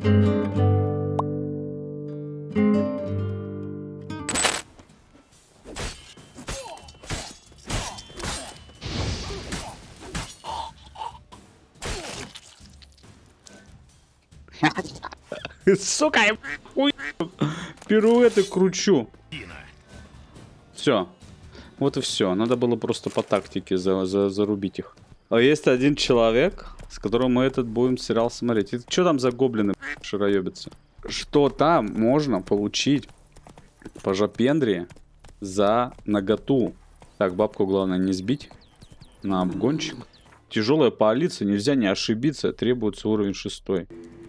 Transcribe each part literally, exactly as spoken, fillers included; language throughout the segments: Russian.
Сука, я хуй пируэты кручу. Все. Вот и все. Надо было просто по тактике за, за, зарубить их. А есть один человек, с которым мы этот будем сериал смотреть. И что там за гоблины шароебятся? Что там можно получить по жопендрии за наготу? Так, бабку главное не сбить. На обгончик. Тяжелая полиция, нельзя не ошибиться. Требуется уровень шестой.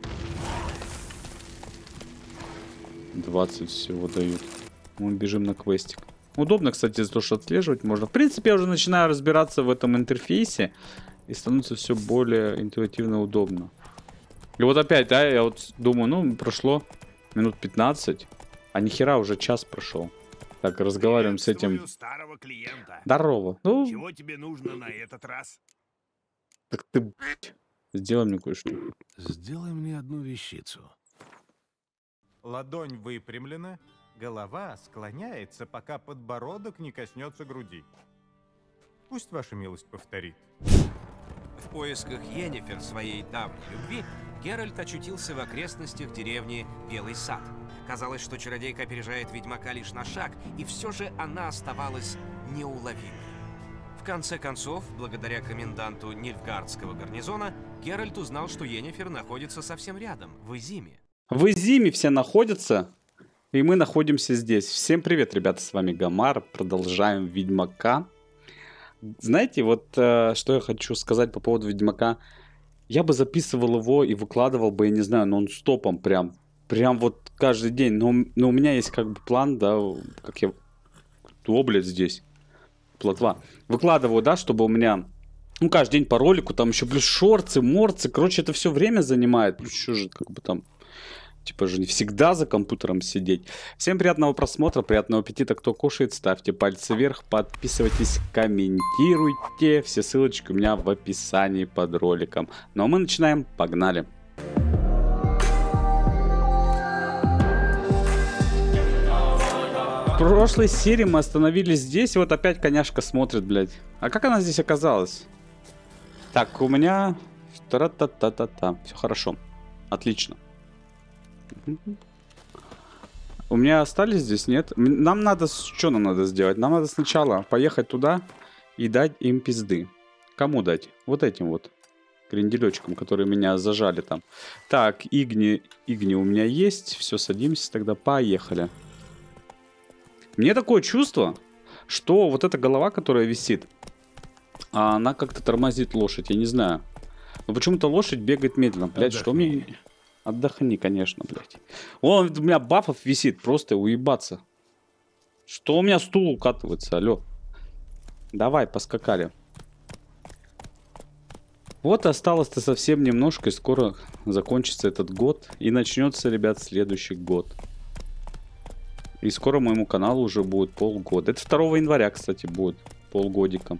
двадцать всего дают. Мы бежим на квестик. Удобно, кстати, за то, что отслеживать можно. В принципе, я уже начинаю разбираться в этом интерфейсе. И становится все более интуитивно удобно. И вот опять, да, я вот думаю, ну, прошло минут пятнадцать. А нихера уже час прошел. Так, разговариваем с этим... Старого клиента. Здорово. Ну... Чего тебе нужно на этот раз? Так ты, блядь, сделай мне кое-что. Сделай мне одну вещицу. Ладонь выпрямлена, голова склоняется, пока подбородок не коснется груди. Пусть ваша милость повторит. В поисках Йеннифер, своей давней любви, Геральт очутился в окрестностях деревни Белый Сад. Казалось, что чародейка опережает ведьмака лишь на шаг, и все же она оставалась неуловимой. В конце концов, благодаря коменданту Нильфгардского гарнизона, Геральт узнал, что Йеннифер находится совсем рядом, в Изиме. В Изиме все находятся, и мы находимся здесь. Всем привет, ребята, с вами Гомар. Продолжаем Ведьмака. Знаете, вот э, что я хочу сказать по поводу Ведьмака. Я бы записывал его и выкладывал бы, я не знаю, нон-стопом прям. Прям вот каждый день. Но, но у меня есть как бы план, да, как я... О, блядь, здесь. Плотва. Выкладываю, да, чтобы у меня... Ну, каждый день по ролику, там еще плюс шорты, морцы. Короче, это все время занимает. Плюс еще же как бы там... Типа же не всегда за компьютером сидеть. Всем приятного просмотра, приятного аппетита. Кто кушает, ставьте пальцы вверх, подписывайтесь, комментируйте. Все ссылочки у меня в описании под роликом. Ну а мы начинаем. Погнали. В прошлой серии мы остановились здесь. И вот опять коняшка смотрит, блядь. А как она здесь оказалась? Так, у меня... Та-та-та-та-та. Все хорошо. Отлично. У меня остались здесь, нет? Нам надо... Что нам надо сделать? Нам надо сначала поехать туда и дать им пизды. Кому дать? Вот этим вот кренделечкам, которые меня зажали там. Так, Игни, Игни у меня есть. Все, садимся, тогда поехали. Мне такое чувство, что вот эта голова, которая висит, она как-то тормозит лошадь, я не знаю. Но почему-то лошадь бегает медленно. Блядь, что мне... Отдохни, конечно, блядь. Вон у меня бафов висит, просто уебаться. Что у меня стул укатывается, алло. Давай, поскакали. Вот осталось-то совсем немножко, и скоро закончится этот год. И начнется, ребят, следующий год. И скоро моему каналу уже будет полгода. Это второго января, кстати, будет полгодика.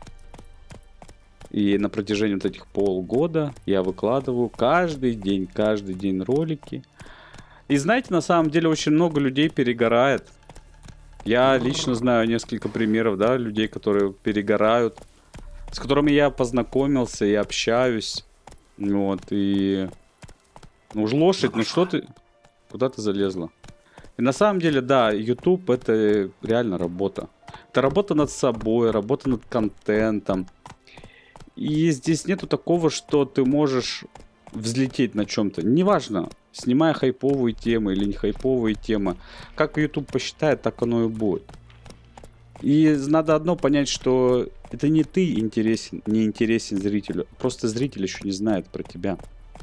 И на протяжении вот этих полгода я выкладываю каждый день, каждый день ролики. И знаете, на самом деле очень много людей перегорает. Я лично знаю несколько примеров, да, людей, которые перегорают, с которыми я познакомился и общаюсь. Вот, и... Ну уж лошадь, ну что ты... Куда ты залезла? И на самом деле, да, YouTube это реально работа. Это работа над собой, работа над контентом. И здесь нету такого, что ты можешь взлететь на чем-то. Неважно, снимая хайповые темы или не хайповые темы. Как YouTube посчитает, так оно и будет. И надо одно понять, что это не ты интересен, не интересен зрителю. Просто зритель еще не знает про тебя.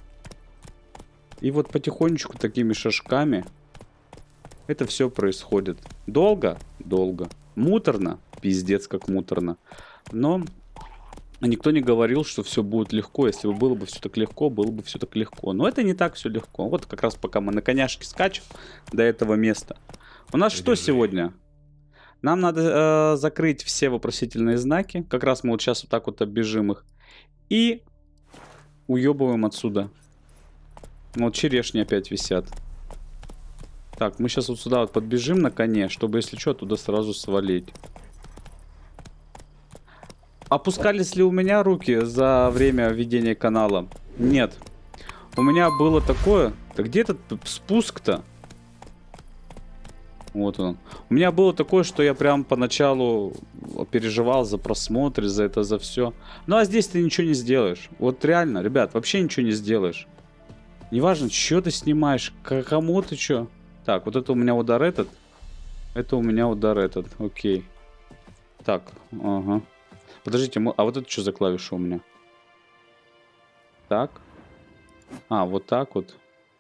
И вот потихонечку такими шажками это все происходит. Долго? Долго. Муторно? Пиздец как муторно. Но... Никто не говорил, что все будет легко. Если бы было бы все так легко, было бы все так легко. Но это не так все легко. Вот как раз пока мы на коняшке скачем до этого места. У нас что сегодня? Нам надо э, закрыть все вопросительные знаки. Как раз мы вот сейчас вот так вот оббежим их. И уебываем отсюда. Вот черешни опять висят. Так, мы сейчас вот сюда вот подбежим на коне, чтобы, если что, туда сразу свалить. Опускались ли у меня руки за время ведения канала? Нет. У меня было такое... Да где этот спуск-то? Вот он. У меня было такое, что я прям поначалу переживал за просмотр, за это, за все. Ну а здесь ты ничего не сделаешь. Вот реально, ребят, вообще ничего не сделаешь. Неважно, что ты снимаешь, кому ты что. Так, вот это у меня удар этот. Это у меня удар этот. Окей. Так, ага. Подождите, а вот это что за клавиша у меня? Так. А, вот так вот.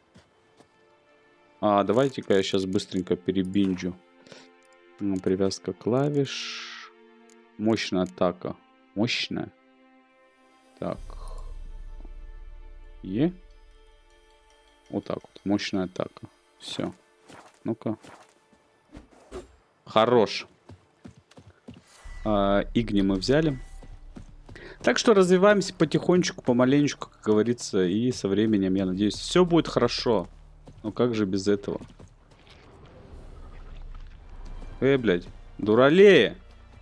А, давайте-ка я сейчас быстренько перебинджу. Привязка клавиш. Мощная атака. Мощная. Так. Е. Вот так вот. Мощная атака. Все. Ну-ка. Хорош. А, Игни мы взяли. Так что развиваемся потихонечку, помаленечку, как говорится. И со временем, я надеюсь, все будет хорошо. Ну как же без этого? Эй, блядь. Дуралея.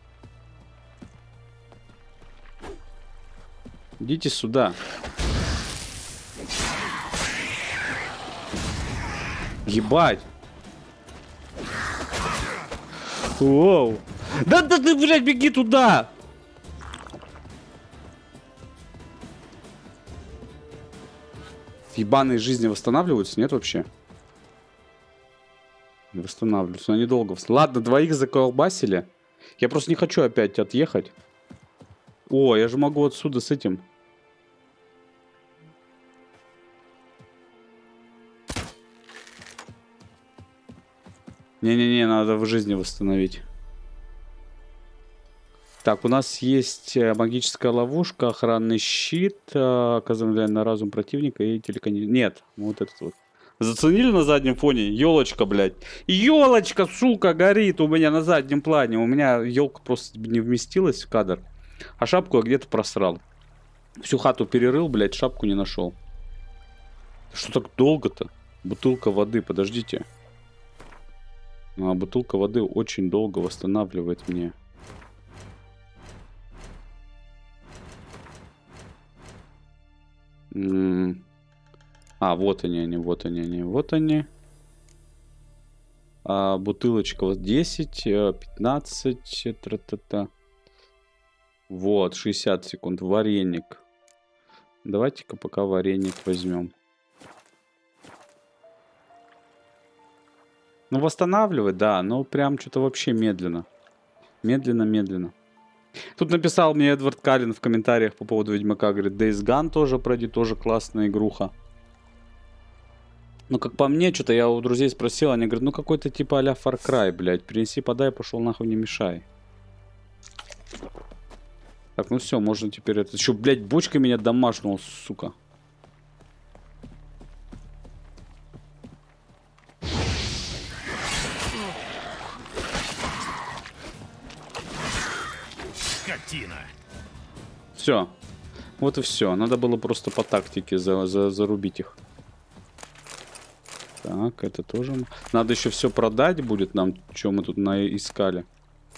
Идите сюда. Ебать. Воу. Да, да ты, блядь, беги туда. Ебаные жизни восстанавливаются? Нет вообще? Не восстанавливаются. Но недолго. Ладно, двоих заколбасили. Я просто не хочу опять отъехать. О, я же могу отсюда с этим. Не-не-не, надо в жизни восстановить. Так, у нас есть магическая ловушка, охранный щит, оказываем на разум противника и телекондиционер. Нет, вот этот вот. Заценили на заднем фоне? Елочка, блядь. Елочка, сука, горит у меня на заднем плане. У меня елка просто не вместилась в кадр. А шапку я где-то просрал. Всю хату перерыл, блядь, шапку не нашел. Что так долго-то? Бутылка воды, подождите. А, бутылка воды очень долго восстанавливает мне. А, вот они, они, вот они, они, вот они. А, бутылочка вот десять, пятнадцать, тра-та-та. Вот, шестьдесят секунд. Вареник. Давайте-ка пока вареник возьмем. Ну, восстанавливать, да, но прям что-то вообще медленно. Медленно-медленно. Тут написал мне Эдвард Каллен в комментариях по поводу Ведьмака. Говорит, Days Gone тоже пройди, тоже классная игруха. Ну, как по мне, что-то я у друзей спросил, они говорят, ну какой-то типа а-ля Far Cry, блядь. Принеси, подай, пошел нахуй, не мешай. Так, ну все, можно теперь это... Еще, блядь, бочка меня домашнул, сука. Скотина. Все. Вот и все. Надо было просто по тактике за, за, зарубить их. Так, это тоже... Надо еще все продать будет нам, что мы тут искали.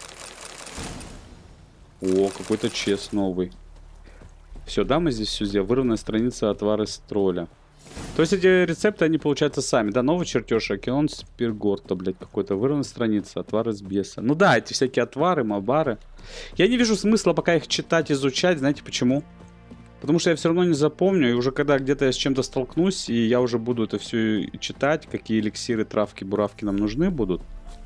О, какой-то чест новый. Все, да, мы здесь все сделали. Вырванная страница отвар из тролля. То есть эти рецепты, они получаются сами. Да, новый чертеж, океан спиргорта, блядь, какой-то. Вырванная страница, отвар из беса. Ну да, эти всякие отвары, мабары. Я не вижу смысла пока их читать, изучать. Знаете почему? Потому что я все равно не запомню. И уже когда где-то я с чем-то столкнусь, и я уже буду это все читать, какие эликсиры, травки, буравки нам нужны будут.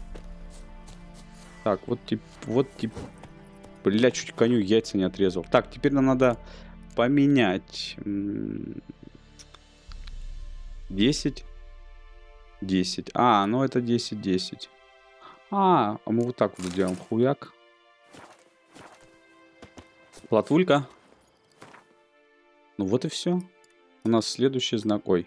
Так, вот тип, вот тип. Бля, чуть коню яйца не отрезал. Так, теперь нам надо поменять. десять. десять. А, ну это десять, десять. А, а мы вот так вот делаем. Хуяк. Платвулька. Ну вот и все. У нас следующий знак. Ой.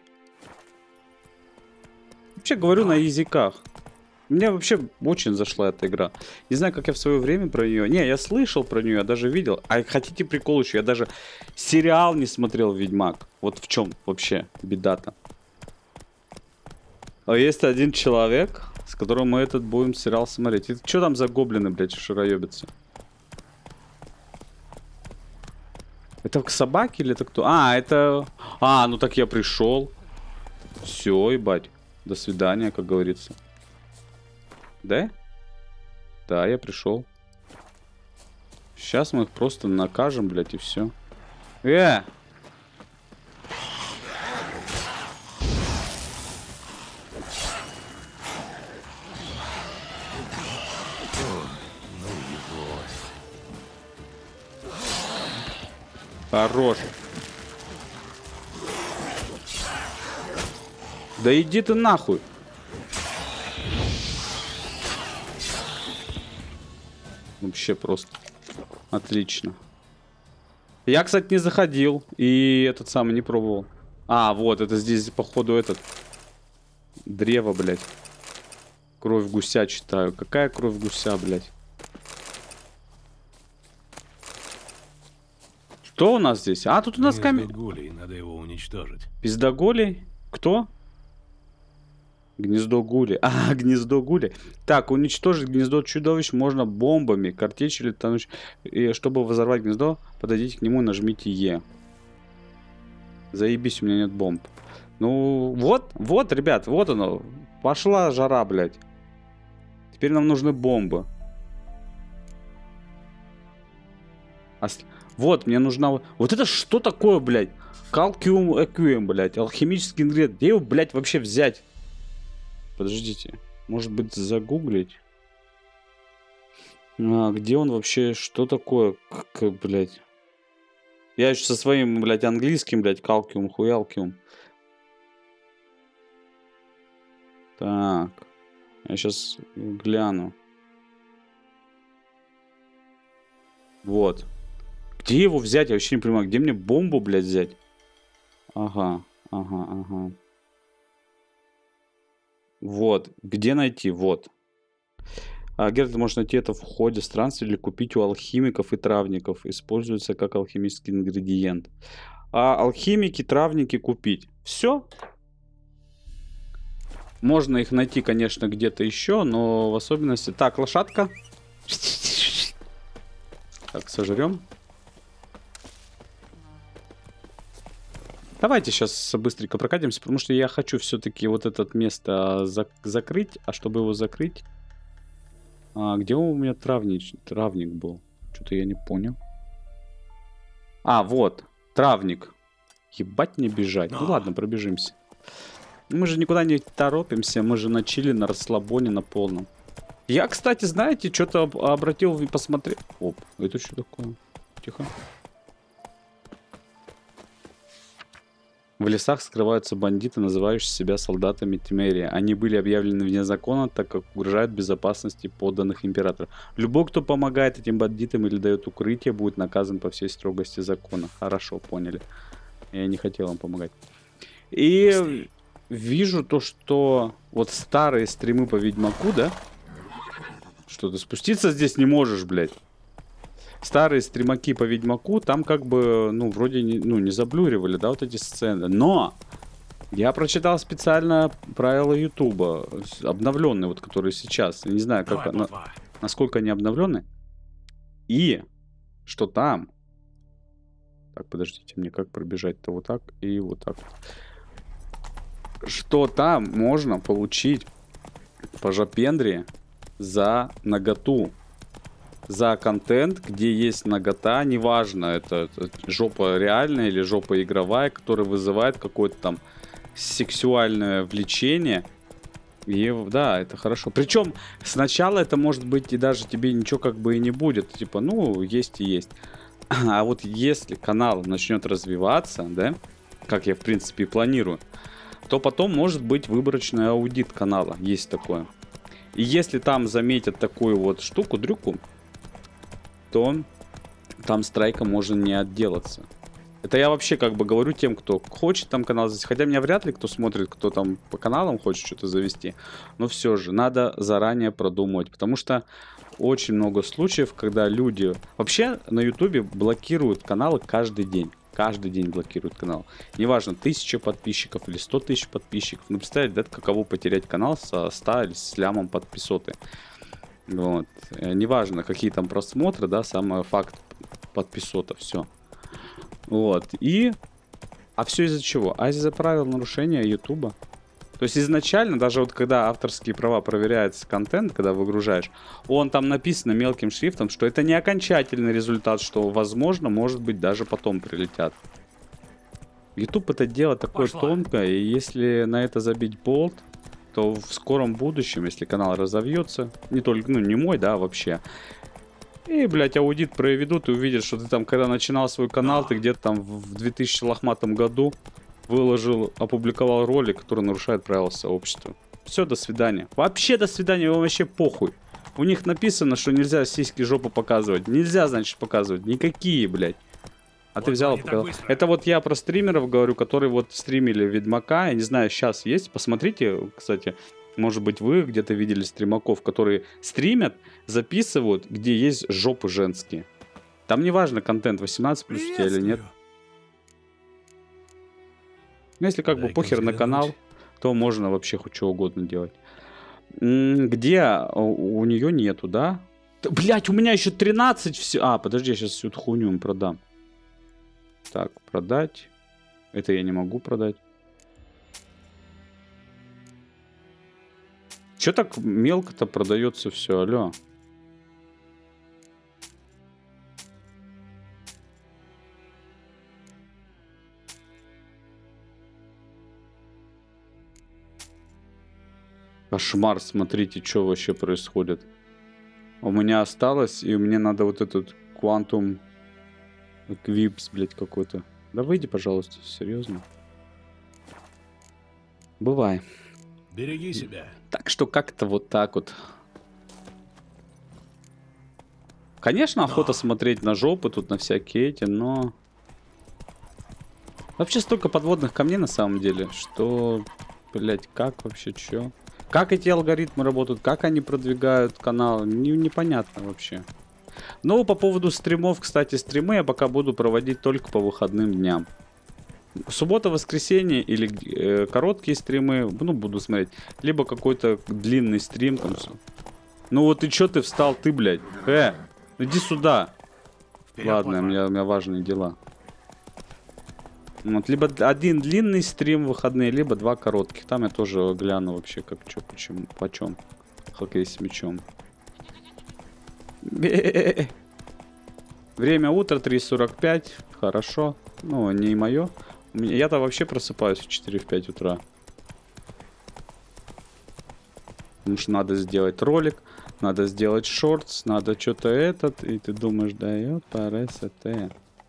Вообще говорю на языках. Мне вообще очень зашла эта игра. Не знаю, как я в свое время про нее... Не, я слышал про нее, я даже видел. А хотите прикол еще? Я даже сериал не смотрел «Ведьмак». Вот в чем вообще беда-то. А есть один человек, с которым мы этот будем сериал смотреть. Это что там за гоблины, блядь, шароебятся? Это к собаке или это кто? А, это... А, ну так я пришел. Все, ебать. До свидания, как говорится. Да? Да, я пришел. Сейчас мы их просто накажем, блядь, и все. Э! Хорош. Да иди ты нахуй. Вообще просто отлично. Я, кстати, не заходил и этот самый не пробовал. А, вот, это здесь, походу, этот древо, блядь. Кровь гуся читаю. Какая кровь гуся, блядь? Что у нас здесь? А, тут у нас камень. Гулей, надо его уничтожить. Пиздоголей? Кто? Гнездо гули. А, гнездо гули. Так, уничтожить гнездо чудовищ можно бомбами, картечью или тонущей. И чтобы взорвать гнездо, подойдите к нему и нажмите Е. Заебись, у меня нет бомб. Ну, вот, вот, ребят, вот оно. Пошла жара, блядь. Теперь нам нужны бомбы. Ос... Вот, мне нужна... Вот это что такое, блядь? Калкиум эквиум, блядь. Алхимический ингредиент. Где его, блядь, вообще взять? Подождите. Может быть, загуглить? А, где он вообще? Что такое? Как, блядь? Я еще со своим, блядь, английским, блядь, калкиум, хуялкиум. Так. Я сейчас гляну. Вот. Где его взять? Я вообще не понимаю. Где мне бомбу, блядь, взять? Ага, ага, ага. Вот. Где найти? Вот. А, Геральт может найти это в ходе странствия или купить у алхимиков и травников. Используется как алхимический ингредиент. А алхимики, травники купить. Все. Можно их найти, конечно, где-то еще, но в особенности... Так, лошадка. Так, сожрем. Давайте сейчас быстренько прокатимся, потому что я хочу все-таки вот это место зак закрыть. А чтобы его закрыть... А, где у меня травнич... травник был? Что-то я не понял. А, вот. Травник. Ебать не бежать. Ну ладно, пробежимся. Мы же никуда не торопимся. Мы же на чили, на расслабоне, на полном. Я, кстати, знаете, что-то обратил и посмотрел. Оп, это что такое? Тихо. В лесах скрываются бандиты, называющие себя солдатами Тимерия. Они были объявлены вне закона, так как угрожают безопасности подданных императора. Любой, кто помогает этим бандитам или дает укрытие, будет наказан по всей строгости закона. Хорошо, поняли. Я не хотел им помогать. И вижу то, что вот старые стримы по Ведьмаку, да? Что ты спуститься здесь не можешь, блядь. Старые стримаки по Ведьмаку, там как бы, ну, вроде не, ну, не заблюривали, да, вот эти сцены. Но я прочитал специально правила Ютуба, обновленные, вот, которые сейчас. Я не знаю, как, на, насколько они обновлены. И что там... Так, подождите, мне как пробежать-то вот так и вот так. Что там можно получить по жопендрии за наготу. За контент, где есть нагота, неважно, это, это жопа реальная или жопа игровая, которая вызывает какое-то там сексуальное влечение. И да, это хорошо. Причем сначала это может быть и даже тебе ничего как бы и не будет. Типа, ну, есть и есть. А вот если канал начнет развиваться, да, как я в принципе и планирую, то потом может быть выборочный аудит канала. Есть такое. И если там заметят такую вот штуку-дрюку, то там страйка можно не отделаться. Это я вообще как бы говорю тем, кто хочет там канал завести. Хотя меня вряд ли кто смотрит, кто там по каналам хочет что-то завести. Но все же надо заранее продумывать. Потому что очень много случаев, когда люди... Вообще на ютубе блокируют каналы каждый день. Каждый день блокируют канал. Неважно, тысяча подписчиков или сто тысяч подписчиков. Ну, представляете, да, каково потерять канал со ста или с лямом подписоты. Вот. Неважно, какие там просмотры, да, самый факт подписота, все. Вот. И... А все из-за чего? А из-за правил нарушения Ютуба. То есть изначально, даже вот когда авторские права проверяется контент, когда выгружаешь, он там написано мелким шрифтом, что это не окончательный результат, что возможно, может быть, даже потом прилетят. YouTube это дело такое Пошла. тонкое, и если на это забить болт, то в скором будущем, если канал разовьется, не только, ну не мой, да, вообще, и, блядь, аудит проведут и увидят, что ты там, когда начинал свой канал, ты где-то там в две тысячи лохматом году выложил, опубликовал ролик, который нарушает правила сообщества. Все, до свидания. Вообще до свидания, вам вообще похуй. У них написано, что нельзя сиськи, жопу показывать. Нельзя, значит, показывать. Никакие, блядь. А Вот ты взял и они так показал. быстро. Это вот я про стримеров говорю, которые вот стримили Ведьмака. Я не знаю, сейчас есть. Посмотрите, кстати, может быть, вы где-то видели стримаков, которые стримят, записывают, где есть жопы женские. Там не важно, контент восемнадцать плюс у тебя или нет. Ну, если как бы Дай-ка похер на взглянуть. канал, то можно вообще хоть что угодно делать. М, Где у, у нее нету, да? Да, блять, у меня еще тринадцать все. А, подожди, я сейчас всю эту хуйню им продам. Так, продать. Это я не могу продать. Че так мелко-то продается все, алло? Кошмар, смотрите, что вообще происходит. У меня осталось, и мне надо вот этот Quantum Eclipse, блядь, какой-то. Да выйди, пожалуйста, серьезно. Бывай. Береги себя. Так что как-то вот так вот. Конечно, охота смотреть на жопы тут, на всякие эти, но... Вообще столько подводных камней на самом деле, что, блядь, как вообще, чё? Как эти алгоритмы работают, как они продвигают канал, не, непонятно вообще. Ну, по поводу стримов, кстати, стримы я пока буду проводить только по выходным дням. Суббота, воскресенье или э, короткие стримы, ну, буду смотреть. Либо какой-то длинный стрим там все. Ну вот и чё ты встал, ты, блядь? Э, иди сюда. Вперед, Ладно, у плотва. меня, у меня важные дела. Вот, либо один длинный стрим в выходные, либо два коротких. Там я тоже гляну вообще, как чё, почему, почем. Хоккей с мячом. Бе-е-е. Время утра, три сорок пять. Хорошо. Ну, не мое. Я-то вообще просыпаюсь в четыре-пять утра. Потому что надо сделать ролик, надо сделать шортс, надо что-то этот. И ты думаешь, да ёпарасоте.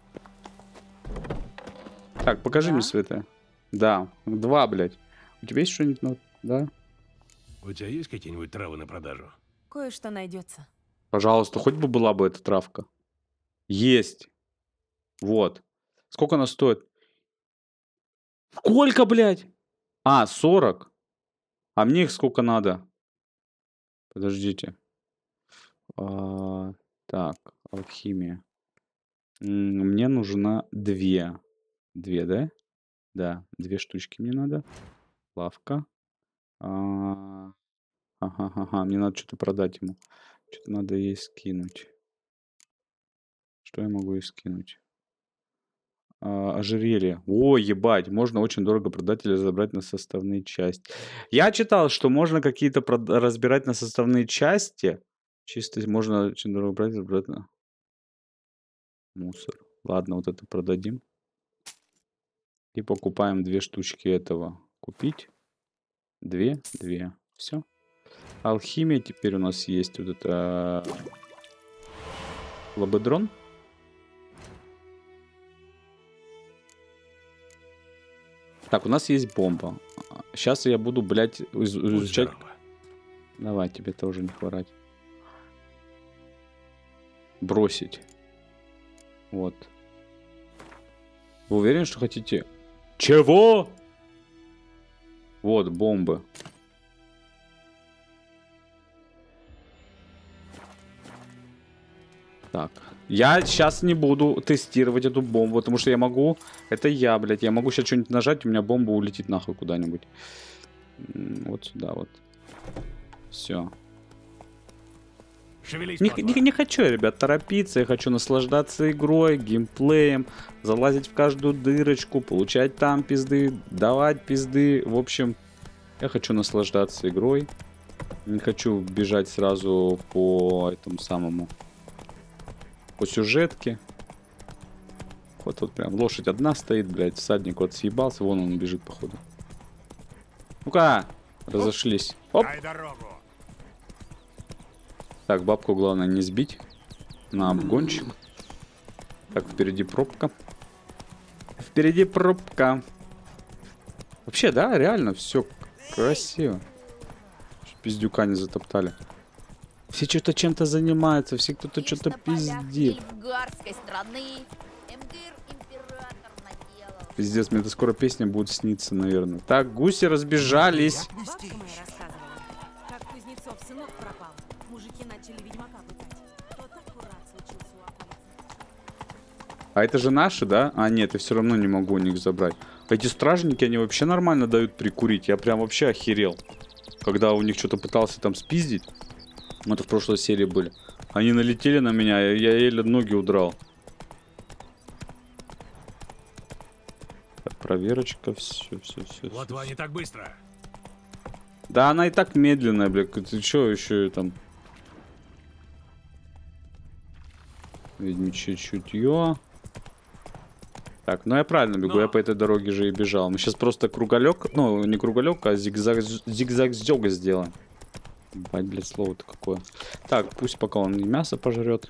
Так, покажи Да? мне света. Да, два, блядь. У тебя есть что-нибудь? Ну, да? У тебя есть какие-нибудь травы на продажу? Кое-что найдется. Пожалуйста, хоть бы была бы эта травка. Есть. Вот. Сколько она стоит? Сколько, блядь? А, сорок. А мне их сколько надо? Подождите. А, так, алхимия. М, Мне нужна две. Две, да? Да, две штучки мне надо. Лавка. А, Ага, ага, мне надо что-то продать ему. Что-то надо ей скинуть. Что я могу ей скинуть? А, ожерелье. О, ебать, можно очень дорого продать или забрать на составные части. Я читал, что можно какие-то прод- разбирать на составные части. Чисто можно очень дорого брать и забрать на мусор. Ладно, вот это продадим. И покупаем две штучки этого. Купить. Две, две. Все. Алхимия теперь у нас есть вот это... Лободрон. Так, у нас есть бомба. Сейчас я буду, блядь, из- Будь изучать... здорова. Давай, тебе тоже не хворать. Бросить. Вот. Вы уверены, что хотите... Чего? Вот, бомбы. Так. Я сейчас не буду тестировать эту бомбу, потому что я могу... Это я, блядь. Я могу сейчас что-нибудь нажать, у меня бомба улетит нахуй куда-нибудь. Вот сюда вот. Все. Шевелись, Не, плотва. не, не хочу я, ребят, торопиться. Я хочу наслаждаться игрой, геймплеем. Залазить в каждую дырочку, получать там пизды, давать пизды. В общем, я хочу наслаждаться игрой. Не хочу бежать сразу по этому самому... По сюжетке. Вот тут прям лошадь одна стоит, блядь. Всадник вот съебался, вон он бежит, походу. Ну-ка, разошлись. Оп. Дай дорогу. Так, бабку главное не сбить. На обгончик. Так, впереди пробка. Впереди пробка. Вообще, да, реально все красиво. Пиздюка не затоптали. Все что-то чем-то занимаются, все кто-то что-то пиздит. Пиздец, мне это скоро песня будет сниться, наверное. Так, гуси разбежались. Бабка моя рассказывала, как Кузнецов сынок пропал. Мужики начали ведьмака пытать. Тот аккурат случился у околицы. А это же наши, да? А, нет, я все равно не могу у них забрать. Эти стражники, они вообще нормально дают прикурить. Я прям вообще охерел. Когда у них что-то пытался там спиздить. Это в прошлой серии были. Они налетели на меня, я, я еле ноги удрал. Так, проверочка, все, все, все. Плотва, не так быстро. Да, она и так медленная, блядь. Ты что еще там? Ведьмичье чутье. Так, ну я правильно бегу, Но. я по этой дороге же и бежал. Мы сейчас просто круголек, ну не круголек, а зигзаг, зигзаг-зёга сделаем. Бать, блядь, слово-то какое. Так, пусть пока он мясо пожрет.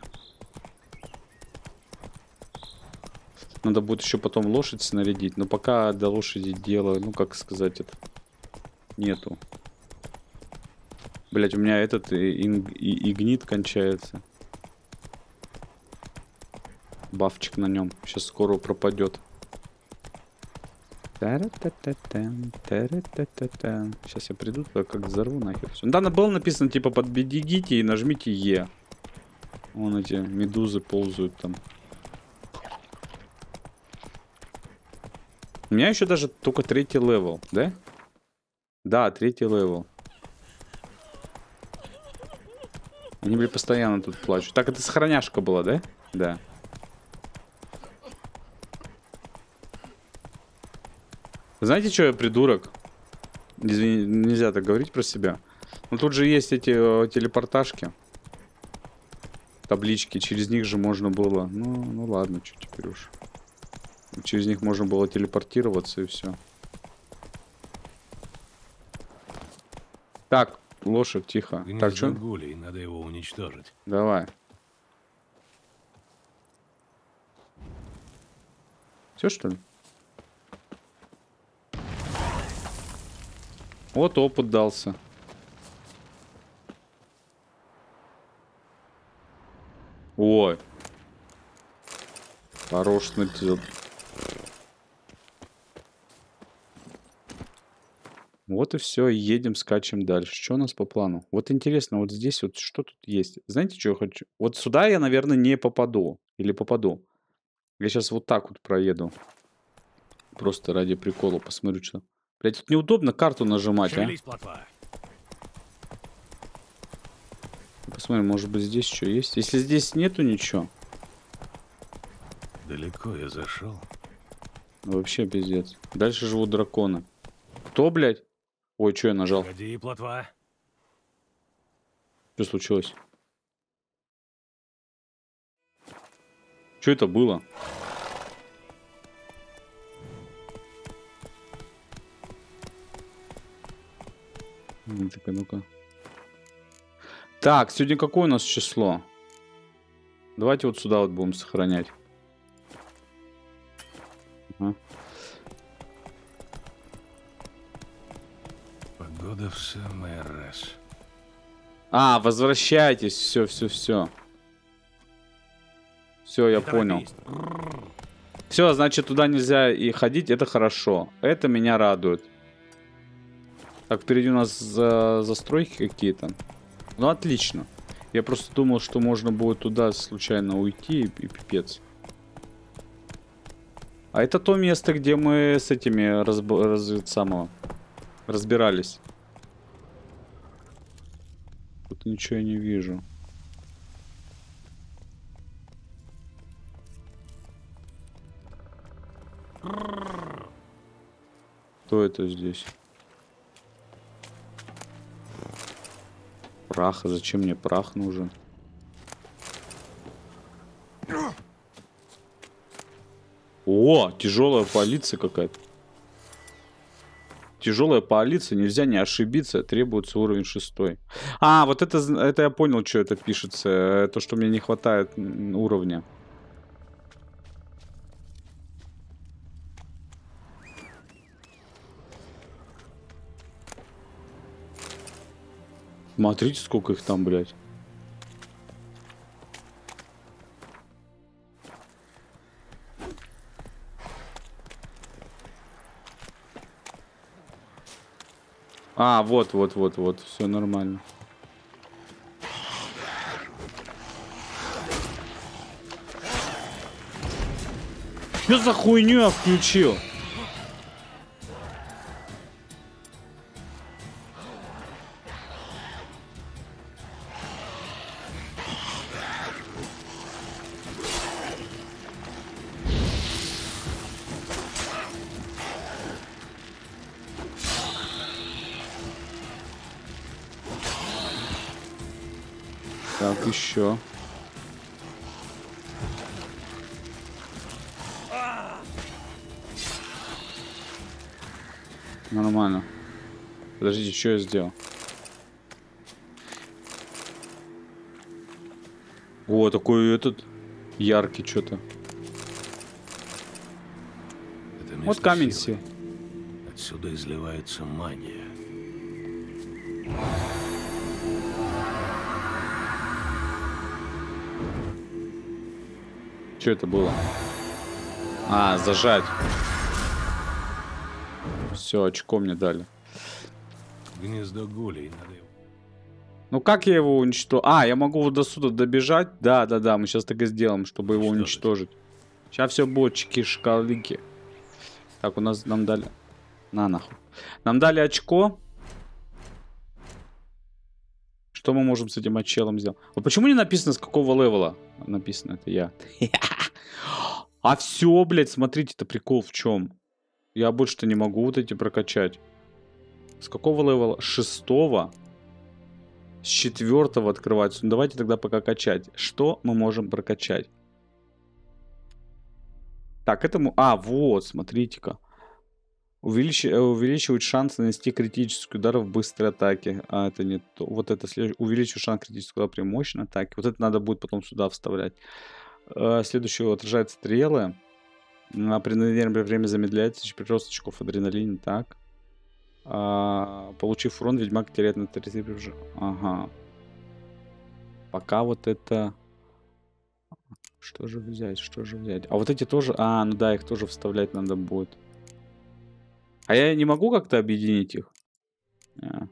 Надо будет еще потом лошадь снарядить. Но пока до лошади дела, ну как сказать это, нету. Блять, у меня этот и, и, игнит кончается. Бафчик на нем. Сейчас скоро пропадет. Сейчас я приду туда, как взорву нахер. Да, было написано типа подбегите и нажмите Е. Вон эти медузы ползают там. У меня еще даже только третий левел, да? Да, третий левел. Они, блин, постоянно тут плачут. Так, это сохраняшка была, да? Да. Знаете, что я придурок? Извини, нельзя так говорить про себя. Но тут же есть эти э, телепортажки. Таблички. Через них же можно было... Ну, ну ладно, что теперь уж. Через них можно было телепортироваться и все. Так, лошадь, тихо. Гнездо Так, что? гулей, надо его уничтожить. Давай. Все, что ли? Вот опыт дался. Ой. Хорош снарядил. Вот и все. Едем, скачем дальше. Что у нас по плану? Вот интересно, вот здесь вот что тут есть? Знаете, что я хочу? Вот сюда я, наверное, не попаду. Или попаду. Я сейчас вот так вот проеду. Просто ради прикола посмотрю, что... Блять, тут неудобно карту нажимать, а? Шевелись, плотва. Посмотрим, может быть здесь что есть. Если здесь нету ничего, Далеко я зашел. ну, вообще пиздец. Дальше живут драконы. Кто, блядь? Ой, что я нажал? Погоди, плотва. Что случилось? Что это было? Ну-ка, ну-ка. Так, сегодня какое у нас число? Давайте вот сюда вот будем сохранять. Ага. Погода в самый раз. А, возвращайтесь. Все, все, все. Все, я Не понял. торопись. Все, значит, туда нельзя и ходить. Это хорошо. Это меня радует. Так, впереди у нас за... застройки какие-то. Ну, отлично. Я просто думал, что можно будет туда случайно уйти и, и пипец. А это то место, где мы с этими разб... раз... самого... разбирались. Тут ничего я не вижу. Кто это здесь? Прах. А зачем мне прах нужен? О, тяжелая полиция какая-то. Тяжелая полиция, нельзя не ошибиться, требуется уровень шестой. А, вот это, это я понял, что это пишется. То, что мне не хватает уровня. Смотрите, сколько их там, блядь. А, вот, вот, вот, вот, все нормально. Что за хуйню я включил? Так, еще. Нормально. Подождите, что я сделал? О, такой этот яркий что-то. Вот камень сел. Отсюда изливается магия. Что это было? А, зажать. Все, очко мне дали. Гнездо гулей надо его. Ну как я его уничтожу? А, я могу вот до сюда добежать? Да, да, да, мы сейчас так и сделаем, чтобы его Что уничтожить. Сейчас все будет чики-шкалыки. Так, у нас нам дали... На нахуй. Нам дали очко. Что мы можем с этим отчелом сделать? Вот почему не написано, с какого левела? Написано, это я. А все, блядь, смотрите, это прикол в чем? Я больше-то не могу вот эти прокачать. С какого левела? Шестого? С четвертого открывается. Ну давайте тогда пока качать. Что мы можем прокачать? Так, этому... А, вот, смотрите-ка. Увелич... Увеличивает шанс нанести критический удар в быстрой атаке. А, это не то. Вот это следующее. Увеличивает шанс критического удара при мощной атаке. Вот это надо будет потом сюда вставлять. А, следующее отражает стрелы. А, при наверное, время замедляется. Прирост очков адреналина. Так. А, получив урон, ведьмак теряет на тридцать. Ага. Пока вот это... Что же взять? Что же взять? А вот эти тоже... А, ну да, их тоже вставлять надо будет. А я не могу как-то объединить их? А.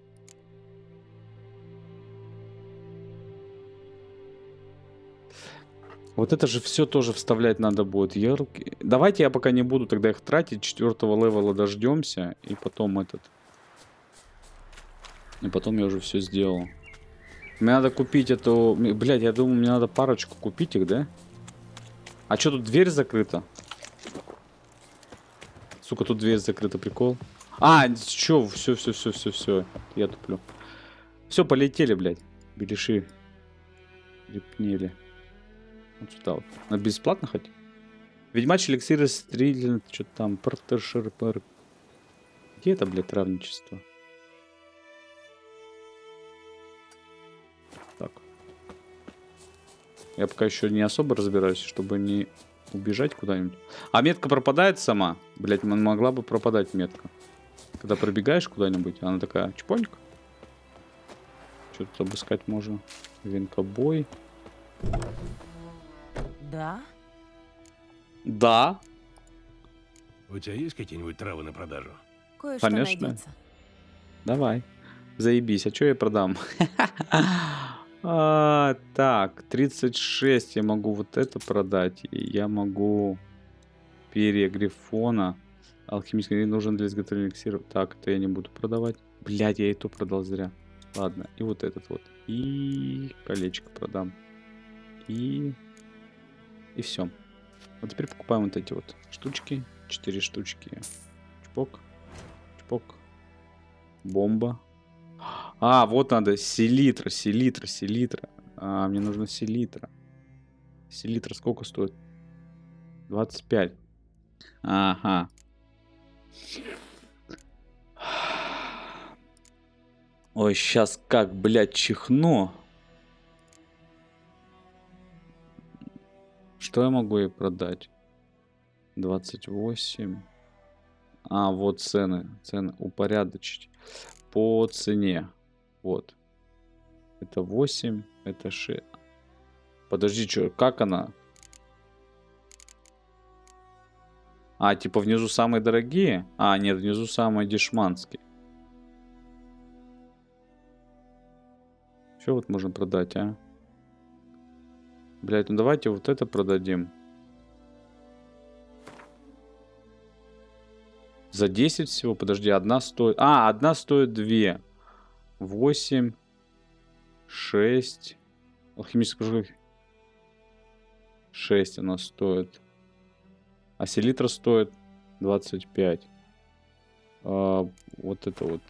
Вот это же все тоже вставлять надо будет. Яркий. Давайте я пока не буду тогда их тратить. Четвертого левела дождемся. И потом этот. И потом я уже все сделал. Мне надо купить эту... Блядь, я думаю, мне надо парочку купить их, да? А что, тут дверь закрыта? Сука, тут дверь закрыта, прикол. А, чё, все, все, все, все, все. Я туплю. Все, полетели, блядь. Беляши. Репнели. Вот сюда вот. На бесплатно хоть? Ведьмач, эликсиры, стрельны, что-то там. Партершерпер. Где это, блядь, травничество? Так. Я пока еще не особо разбираюсь, чтобы не... убежать куда-нибудь. А метка пропадает сама? Блять, могла бы пропадать метка. Когда пробегаешь куда-нибудь, она такая, чпоньк. Что тут обыскать можно? Венкобой. Да? Да. У тебя есть какие-нибудь травы на продажу? Кое-что Конечно. найдется. Давай. Заебись. А что я продам? А, так, тридцать шесть я могу вот это продать. И я могу перья грифона. Алхимический нужен для изготовления эликсиров. Так, это я не буду продавать. Блядь, я и то продал зря. Ладно, и вот этот вот. И колечко продам. И... И все. Вот теперь покупаем вот эти вот штучки. Четыре штучки. Чпок. Чпок. Бомба. А, вот надо селитра, селитра, селитра. А, мне нужно селитра. Селитра сколько стоит? двадцать пять. Ага. Ой, сейчас как, блядь, чихну. Что я могу ей продать? двадцать восемь. А, вот цены. Цены упорядочить. По цене. Вот. Это восемь. Это шесть. Подожди, что, как она? А, типа внизу самые дорогие? А, нет, внизу самые дешманские. Что вот можно продать, а? Блять, ну давайте вот это продадим. За десять всего, подожди, одна стоит... А, одна стоит две. восемь. шесть. Алхимический прыжок. шесть она стоит. А селитра стоит двадцать пять. А, вот это вот.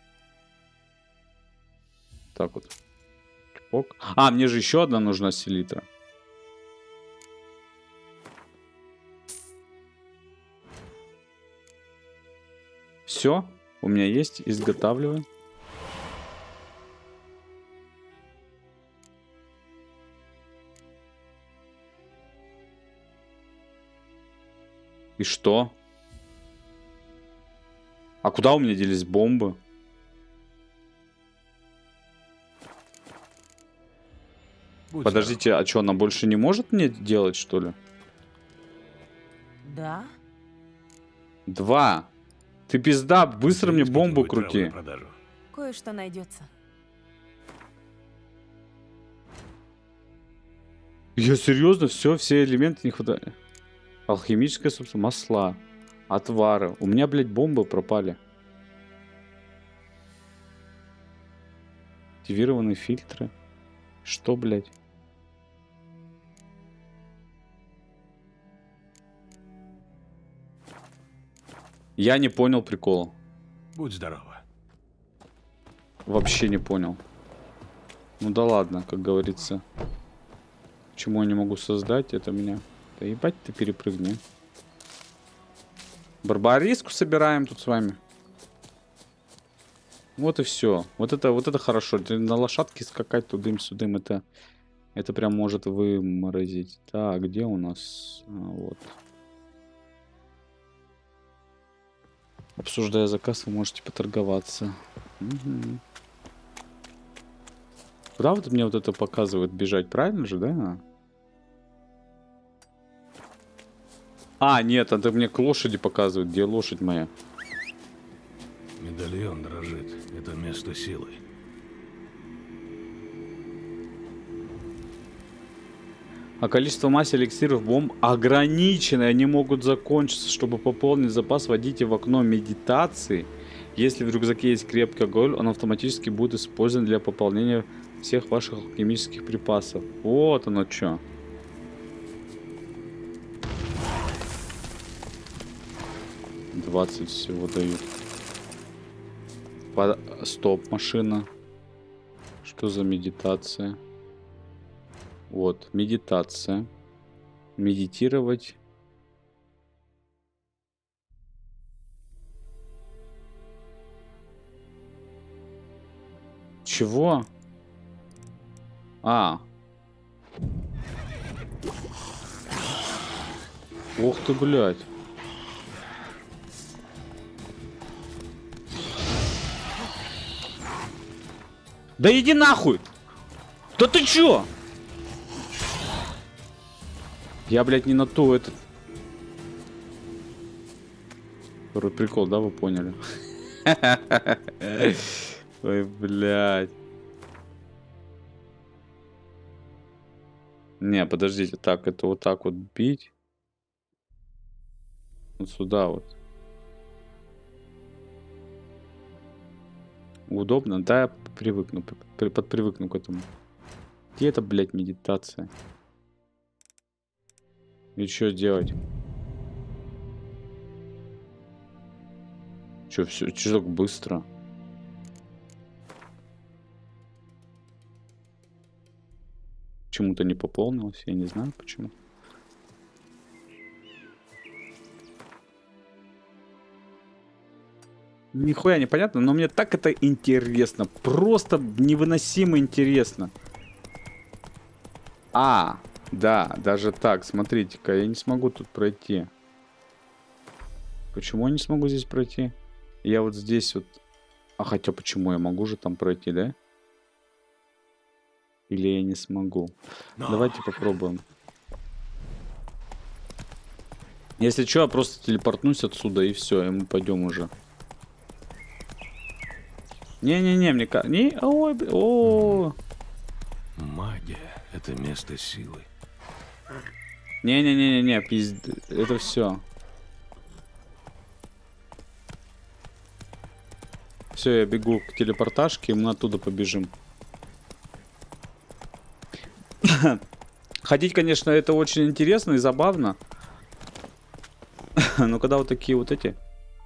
Так вот. Чпок. А, мне же еще одна нужна селитра. Все, у меня есть, изготавливаем. И что? А куда у меня делись бомбы? Будь Подождите, а что, она больше не может мне делать, что ли? Да? Два. Ты пизда, быстро мне Есть бомбу какие-нибудь травы крути. на продажу? Кое-что найдется. Я серьезно, все, все элементы не хватает. Алхимическая, собственно, масла, отвары. У меня, блядь, бомбы пропали. Активированные фильтры. Что, блядь? Я не понял прикола. Будь здорова. Вообще не понял. Ну да ладно, как говорится. Почему я не могу создать, это меня... Да ебать ты перепрыгни. Барбариску собираем тут с вами. Вот и все. Вот это, вот это хорошо. На лошадке скакать тудым-сюдым, это, это прям может выморозить. Так, где у нас? А, вот. Обсуждая заказ, вы можете поторговаться. Угу. Куда вот мне вот это показывает бежать? Правильно же, да? А, нет, это мне к лошади показывает. Где лошадь моя? Медальон дрожит. Это место силы. А количество массы эликсиров бомб ограничено. Они могут закончиться. Чтобы пополнить запас, вводите в окно медитации. Если в рюкзаке есть крепкий алкоголь, он автоматически будет использован для пополнения всех ваших алхимических припасов. Вот оно что. двадцать всего дают. По... Стоп, машина. Что за медитация? Вот, медитация. Медитировать. Чего? А. Ох ты, блядь. Да иди нахуй! Да ты чё? Я, блядь, не на то этот... Второй прикол, да, вы поняли? Ой, блядь. Не, подождите, так, это вот так вот бить. Вот сюда вот. Удобно? Да, я привыкну, при- подпривыкну к этому. Где это, блядь, медитация? И что делать? Че, все, че так быстро? Почему-то не пополнилось, я не знаю почему. Нихуя непонятно, но мне так это интересно. Просто невыносимо интересно. А, да, даже так, смотрите-ка, я не смогу тут пройти. Почему я не смогу здесь пройти? Я вот здесь вот... А хотя почему? Я могу же там пройти, да? Или я не смогу? Но. Давайте попробуем. Если что, я просто телепортнусь отсюда и все, и мы пойдем уже. Не-не-не, мне кажется... Не... Ой, бля... О, Магия — это место силы. не-не-не-не, пизд... Это все. Все, я бегу к телепортажке, и мы оттуда побежим. Ходить, конечно, это очень интересно и забавно. Но когда вот такие вот эти...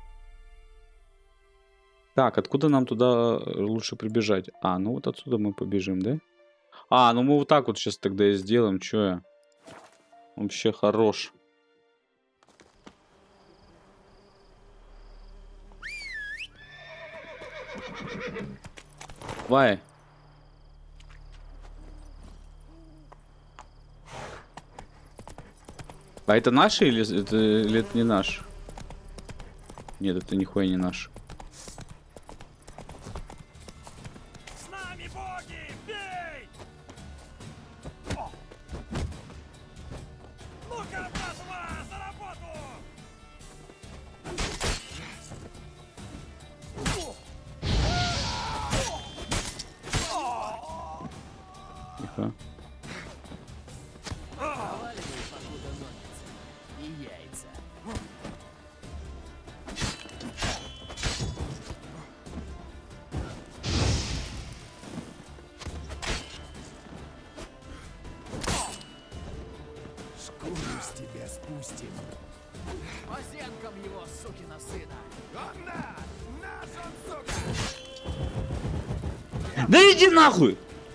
Так, откуда нам туда лучше прибежать? А, ну вот отсюда мы побежим, да? А, ну мы вот так вот сейчас тогда и сделаем. Чё я? Вообще хорош. Давай. А это наши или это, или это не наш? Нет, это нихуя не наш. С нами боги! Бей! Ну-ка, братва, за работу! Тихо. Шкуру с тебя спустим. Озенком его, сукина сына. Он наш! Наш он, сука! Да иди нахуй!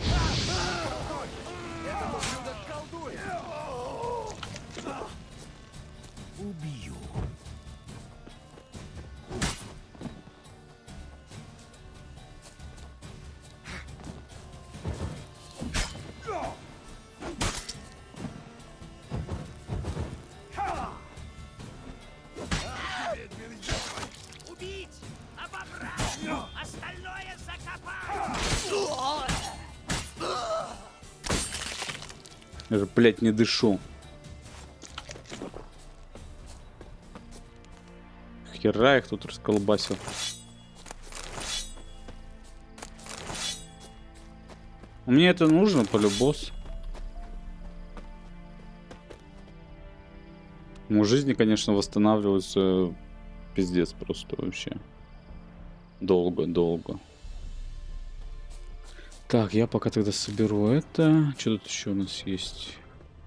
Убью. Убить! Обобрать! Остальное закопать! Я же, блядь, не дышу. Хера их тут расколбасил. Мне это нужно, полюбос. Ну, жизни, конечно, восстанавливаются пиздец просто вообще. Долго-долго. Так, я пока тогда соберу это. Что тут еще у нас есть?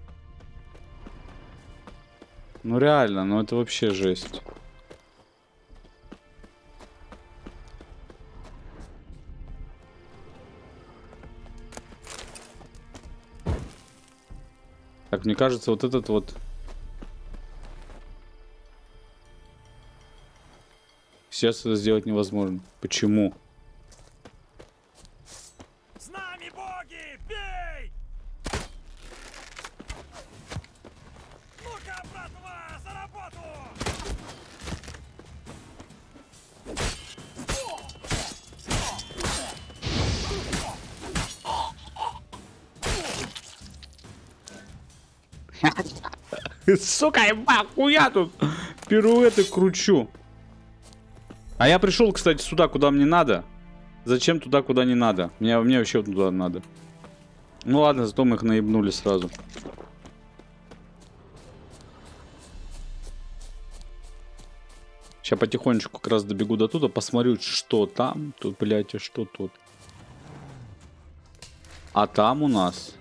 Ну реально, ну это вообще жесть. Так, мне кажется, вот этот вот... Сейчас это сделать невозможно. Почему? С нами боги! Бей! Ну-ка, братва, за работу! Сука, я хуя тут пируэты кручу. А я пришел, кстати, сюда, куда мне надо. Зачем туда, куда не надо? Мне, мне вообще туда надо. Ну ладно, зато мы их наебнули сразу. Сейчас потихонечку как раз добегу до туда, посмотрю, что там. Тут, блядь, и что тут. А там у нас...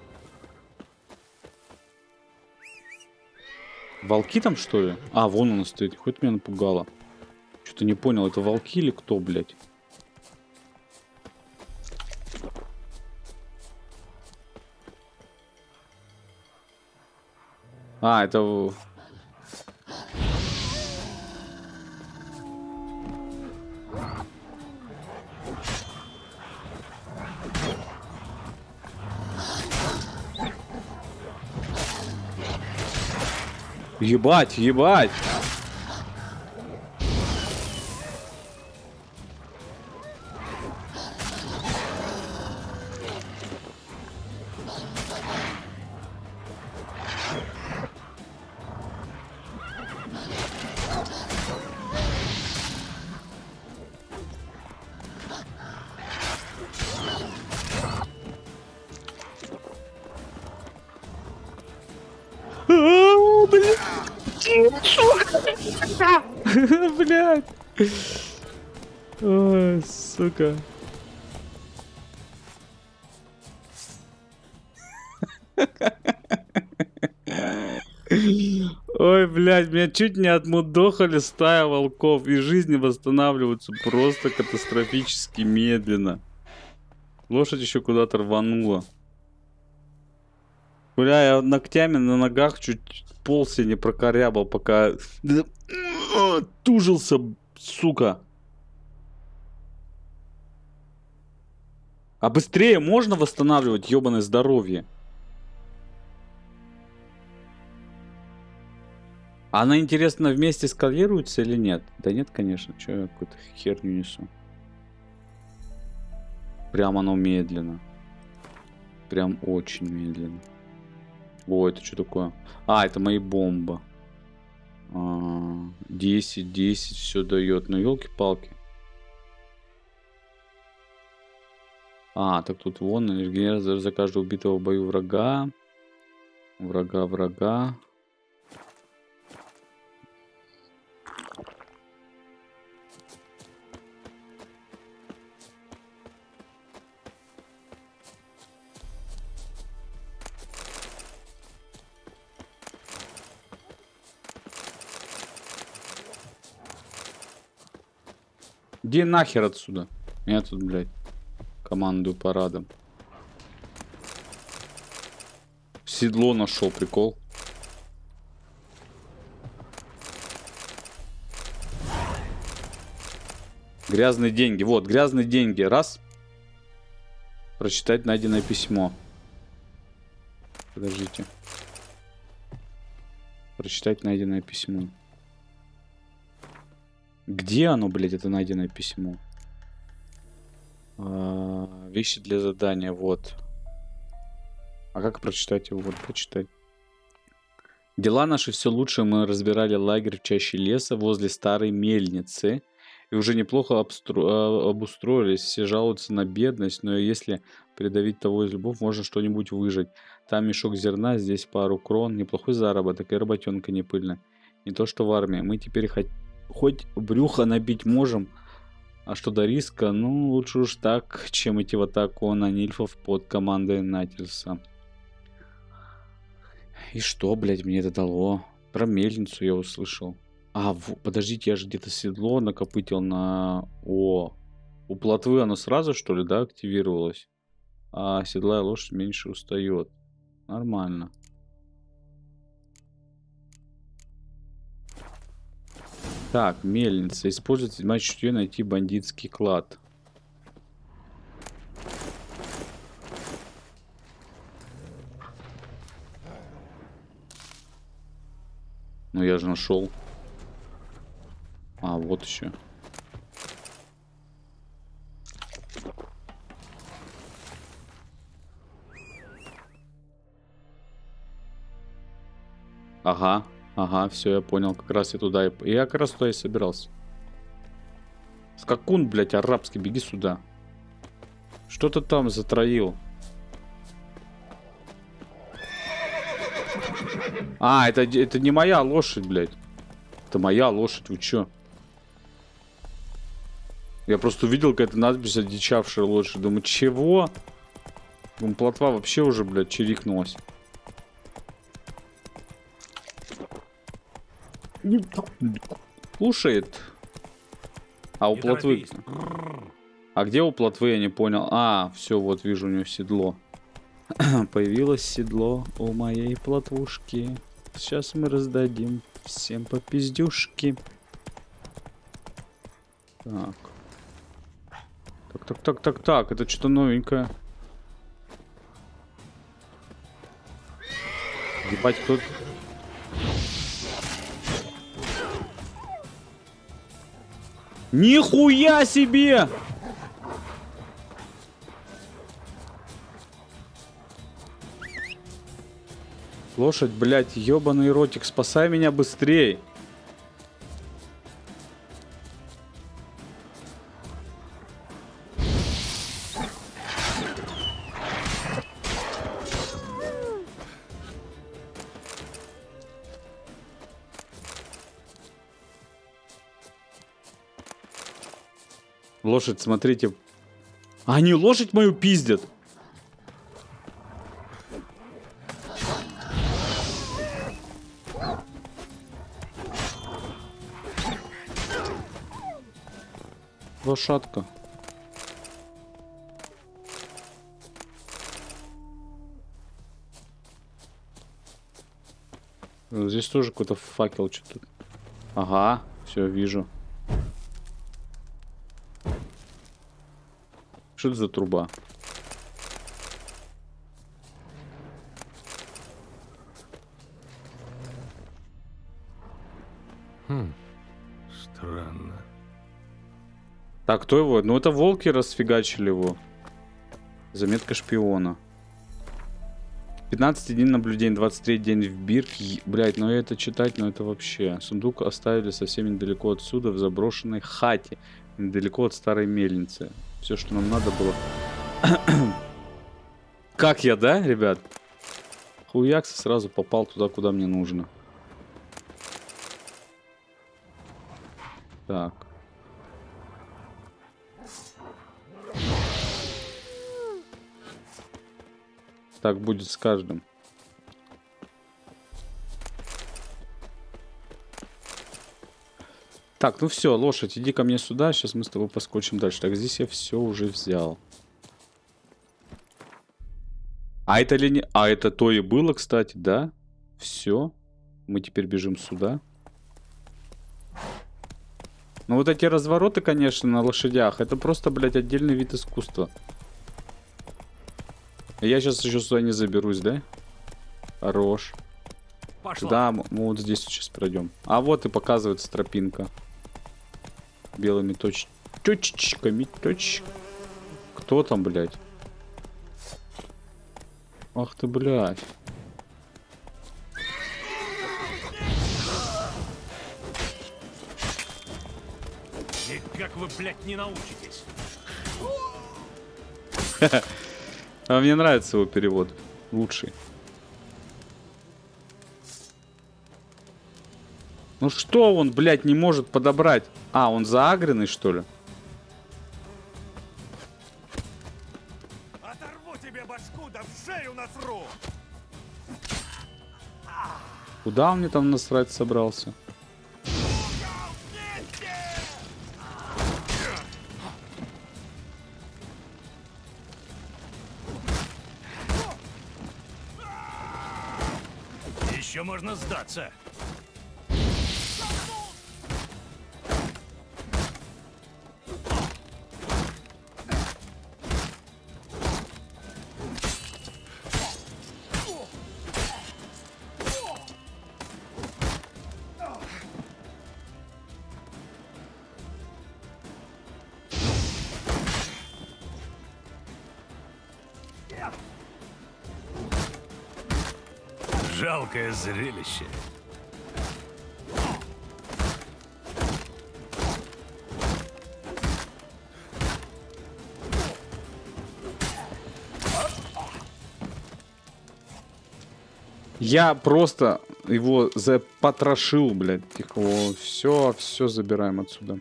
Волки там, что ли? А, вон он стоит. Хоть меня напугало. Что-то не понял, это волки или кто, блядь? А, это... Ебать, ебать! Блядь. Ой, сука. Ой, блядь, меня чуть не отмудохали стая волков. И жизни восстанавливаются просто катастрофически медленно. Лошадь еще куда-то рванула. Бля, я ногтями на ногах чуть пол себе не прокорябал, пока тужился, сука. А быстрее можно восстанавливать ёбаное здоровье? Она, интересно, вместе скалируется или нет? Да нет, конечно. Чё я какую-то херню несу? Прям оно медленно. Прям очень медленно. О, это что такое? А, это мои бомбы. десять, десять все дает. Ну, елки-палки. А, так тут вон, регенерация за каждого убитого в бою врага. Врага, врага. Иди нахер отсюда. Я тут, блядь, командую парадом. Седло нашел, прикол. Грязные деньги. Вот, грязные деньги. Раз. Прочитать найденное письмо. Подождите. Прочитать найденное письмо. Где оно, блядь, это найденное письмо? А, вещи для задания, вот. А как прочитать его? Вот, прочитать. Дела наши все лучше. Мы разбирали лагерь в чаще леса возле старой мельницы. И уже неплохо обстру... обустроились. Все жалуются на бедность, но если придавить того из любов, можно что-нибудь выжить. Там мешок зерна, здесь пару крон. Неплохой заработок и работенка не пыльная. Не то что в армии. Мы теперь хоть... Хоть брюхо набить можем, а что до риска, ну лучше уж так, чем идти в атаку на нильфов под командой Натильса. И что, блядь, мне это дало? Про мельницу я услышал. А, в... подождите, я же где-то седло накопытил на... О, у плотвы оно сразу, что ли, да, активировалось? А седлая лошадь меньше устает. Нормально. Так, мельница. Использовать седьмое чутье, найти бандитский клад. Ну я же нашел. А, вот еще. Ага. Ага, все, я понял. Как раз я туда и... Я как раз туда и собирался. Скакун, блядь, арабский, беги сюда. Что ты там затроил? А, это, это не моя лошадь, блядь. Это моя лошадь, вы чё? Я просто увидел какая-то надпись «Одичавшая лошадь». Думаю, чего? Думаю, плотва вообще уже, блядь, чирикнулась. Кушает. А у Не плотвы... торопись. А где у плотвы, я не понял. А, все, вот вижу у нее седло. Появилось седло у моей плотвушки. Сейчас мы раздадим всем по пиздюшке. Так. Так, так, так, так, так. Это что-то новенькое. Ебать, кто... Нихуя себе! Лошадь, блядь, ёбаный ротик, спасай меня быстрей. Лошадь, смотрите. Они лошадь мою пиздят. Лошадка. Здесь тоже какой-то факел что-то. Ага, все, вижу. Что это за труба? Хм, странно. Так, кто его? Ну это волки расфигачили его. Заметка шпиона. пятнадцатый день наблюдений, двадцать третий день в Бирк. Блять, ну это читать, ну это вообще. Сундук оставили совсем недалеко отсюда, в заброшенной хате. Недалеко от старой мельницы. Все, что нам надо было. Как я, да, ребят? Хуякс сразу попал туда, куда мне нужно. Так. Так будет с каждым. Так, ну все, лошадь, иди ко мне сюда. Сейчас мы с тобой поскочим дальше. Так, здесь я все уже взял. А это ли не... А это то и было, кстати, да? Все. Мы теперь бежим сюда. Ну вот эти развороты, конечно, на лошадях. Это просто, блядь, отдельный вид искусства. Я сейчас еще сюда не заберусь, да? Хорош. Пошло. Да, мы вот здесь сейчас пройдем. А вот и показывается тропинка. Белыми точ... точечками. Точ... Кто там, блядь? Ах ты, блядь. И как вы, блядь, не научитесь? А мне нравится его перевод. Лучший. Ну что он, блядь, не может подобрать? А, он заагренный, что ли? Оторву тебе башку, да в шею насру! Куда он мне там насрать собрался? Еще можно сдаться. Жалкое зрелище. Я просто его запотрошил, блядь. Тихо, все, все забираем отсюда.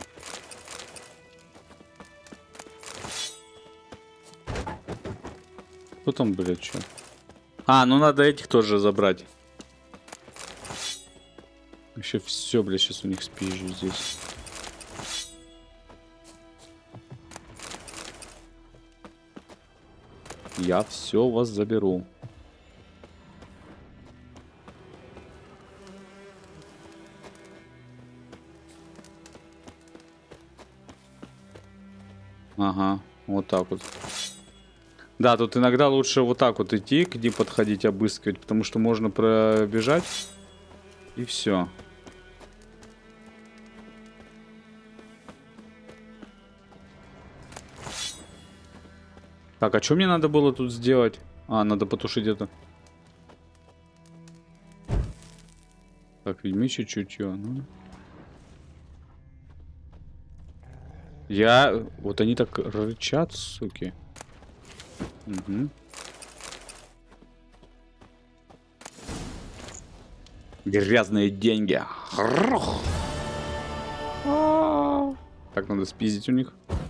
Кто там, блядь, что? А, ну надо этих тоже забрать. Вообще все, блядь, сейчас у них спизжу здесь. Я все вас заберу. Ага, вот так вот. Да, тут иногда лучше вот так вот идти, к ним подходить, обыскивать, потому что можно пробежать и все. Так, а что мне надо было тут сделать? А, надо потушить это. Так, ведьмичье чутье. Ну. Я... Вот они так рычат, суки. Угу. Грязные деньги. Так, надо спиздить у них.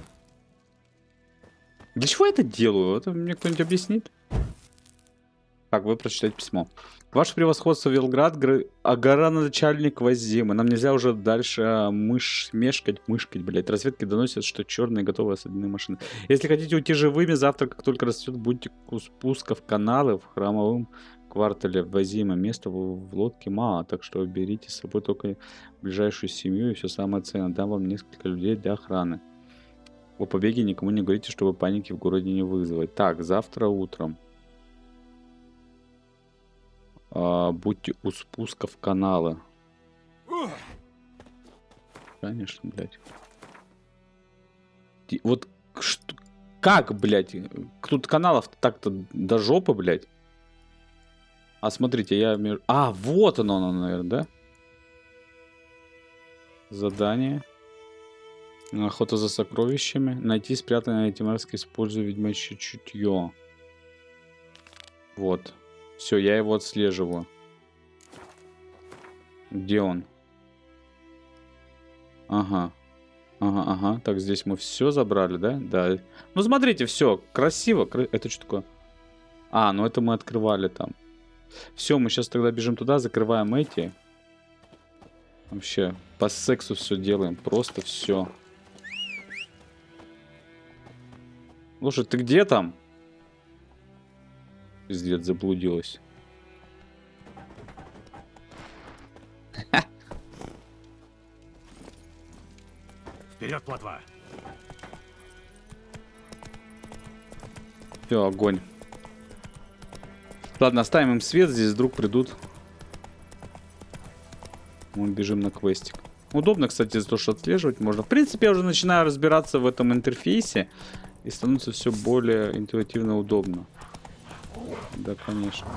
Для чего я это делаю? Это мне кто-нибудь объяснит? Так, вы прочитайте письмо. Ваше превосходство, Велград, гр... а гороначальник Вазимы. Нам нельзя уже дальше мыш... мешкать, мышкать, блядь. Разведки доносят, что черные готовы осадные машины. Если хотите уйти живыми, завтра, как только растет, будьте у спуска в каналы в храмовом квартале Вазима. Места в, в лодке мало, так что берите с собой только ближайшую семью и все самое ценное. Дам вам несколько людей для охраны. О побеге никому не говорите, чтобы паники в городе не вызвать. Так, завтра утром. А, будьте у спуска в каналы. Конечно, блядь. И вот что, как, блядь? Тут каналов так-то до жопы, блядь. А смотрите, я... А, вот оно, оно, наверное, да? Задание. Охота за сокровищами. Найти спрятанное темарское, используя ведьмачье чутье. Вот. Все, я его отслеживаю. Где он? Ага. Ага, ага. Так, здесь мы все забрали, да? Да. Ну, смотрите, все. Красиво. Это что такое? А, ну это мы открывали там. Все, мы сейчас тогда бежим туда, закрываем эти. Вообще, по сексу все делаем. Просто все. Слушай, ты где там? Пиздец, заблудилась. Вперед, плотва! Все, огонь. Ладно, оставим им свет, здесь вдруг придут. Мы бежим на квестик. Удобно, кстати, за то, что отслеживать можно. В принципе, я уже начинаю разбираться в этом интерфейсе. И становится все более интуитивно удобно. Да, конечно.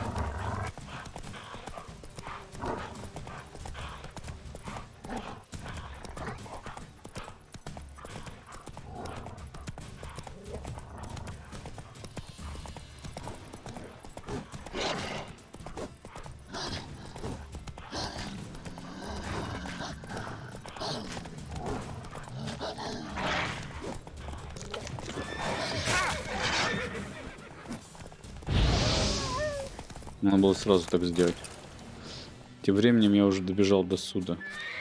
Надо было сразу так сделать. Тем временем я уже добежал до суда.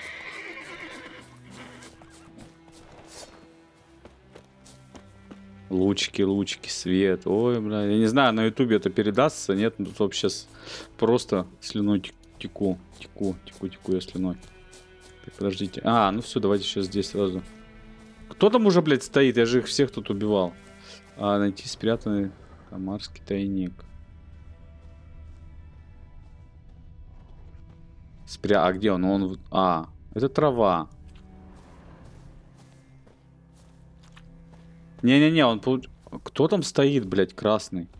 Лучики, лучики, свет. Ой, бля. Я не знаю, на ютубе это передастся. Нет, тут вообще просто слюной теку. Теку, теку, теку я слюной. Так, подождите. А, ну все, давайте сейчас здесь сразу. Кто там уже, блядь, стоит? Я же их всех тут убивал. А, найти спрятанный тамарский тайник. Спря... А где он? Он... А, это трава. Не-не-не, он... Кто там стоит, блядь, красный?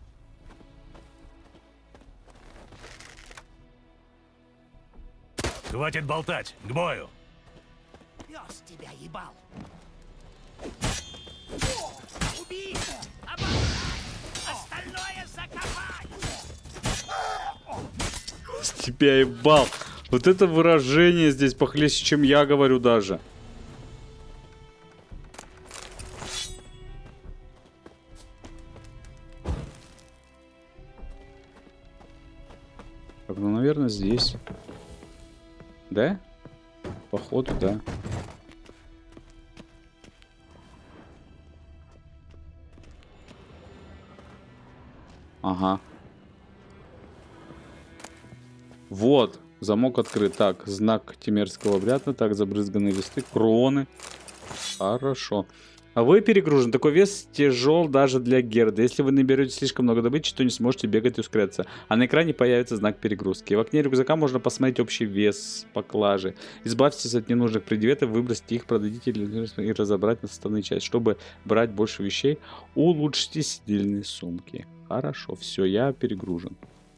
Хватит болтать, к бою! Пес тебя ебал! Убить! Ободрать! Остальное закопать! Тебя ебал. Вот это выражение здесь похлеще, чем я говорю даже. Так, ну, наверное, здесь. Да? Походу, да. Ага. Вот. Замок открыт. Так, знак Темерского обряда. Так, забрызганные листы, кроны. Хорошо. А вы перегружен. Такой вес тяжел даже для Герда. Если вы наберете слишком много добычи, то не сможете бегать и ускоряться. А на экране появится знак перегрузки. В окне рюкзака можно посмотреть общий вес поклажи. Избавьтесь от ненужных предметов, выбросьте их, продадите и разобрать на составные части. Чтобы брать больше вещей, улучшите сидельные сумки. Хорошо, все, я перегружен.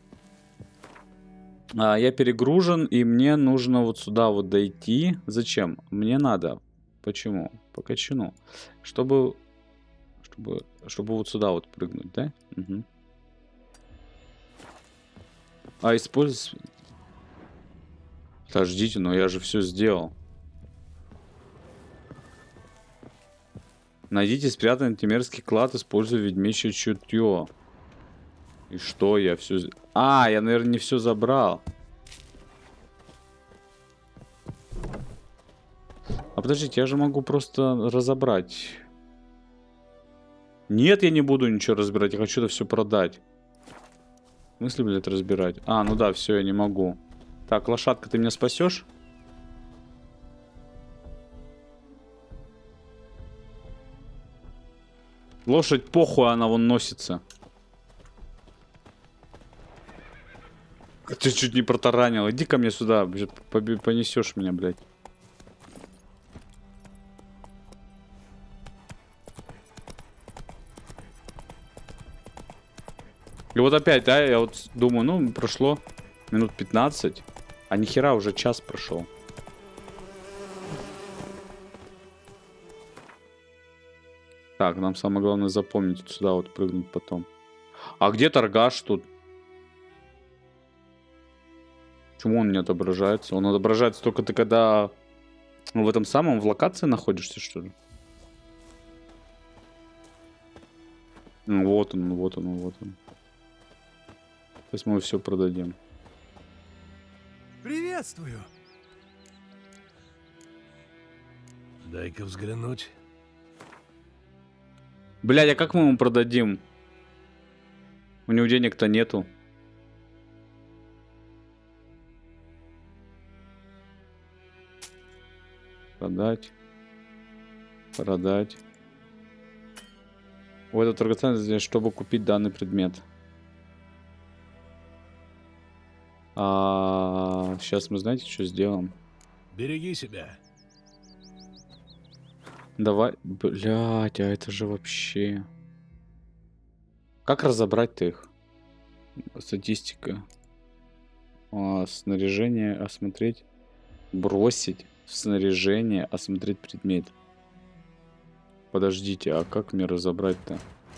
А, я перегружен, и мне нужно вот сюда вот дойти. Зачем? Мне надо. Почему? По качану. Чтобы, чтобы, чтобы вот сюда вот прыгнуть, да? Угу. А, использовать... Подождите, но я же все сделал. Найдите спрятанный темерский клад, используя ведьмичье чутье. И что я все... А, я, наверное, не все забрал. А подождите, я же могу просто разобрать. Нет, я не буду ничего разбирать. Я хочу это все продать. В смысле, блядь, разбирать? А, ну да, все, я не могу. Так, лошадка, ты меня спасешь? Лошадь, похуй, она вон носится. Ты чуть не протаранил. Иди ко мне сюда, понесешь меня, блядь. И вот опять, да, я вот думаю, ну, прошло минут пятнадцать, а нихера уже час прошел. Так, нам самое главное запомнить вот сюда вот прыгнуть потом. А где торгаш тут? Почему он не отображается? Он отображается только ты когда ну, в этом самом, в локации находишься, что ли? Ну, вот он, вот он, вот он. Сейчас мы все продадим. Приветствую. Дай-ка взглянуть. Блядь, а как мы ему продадим? У него денег-то нету. Продать. Продать. У этого торговца, чтобы купить данный предмет. А, сейчас мы, знаете, что сделаем? Береги себя. Давай. Блядь, а это же вообще... Как разобрать-то их? Статистика. А, снаряжение, осмотреть. Бросить. Снаряжение, осмотреть предмет. Подождите, а как мне разобрать-то?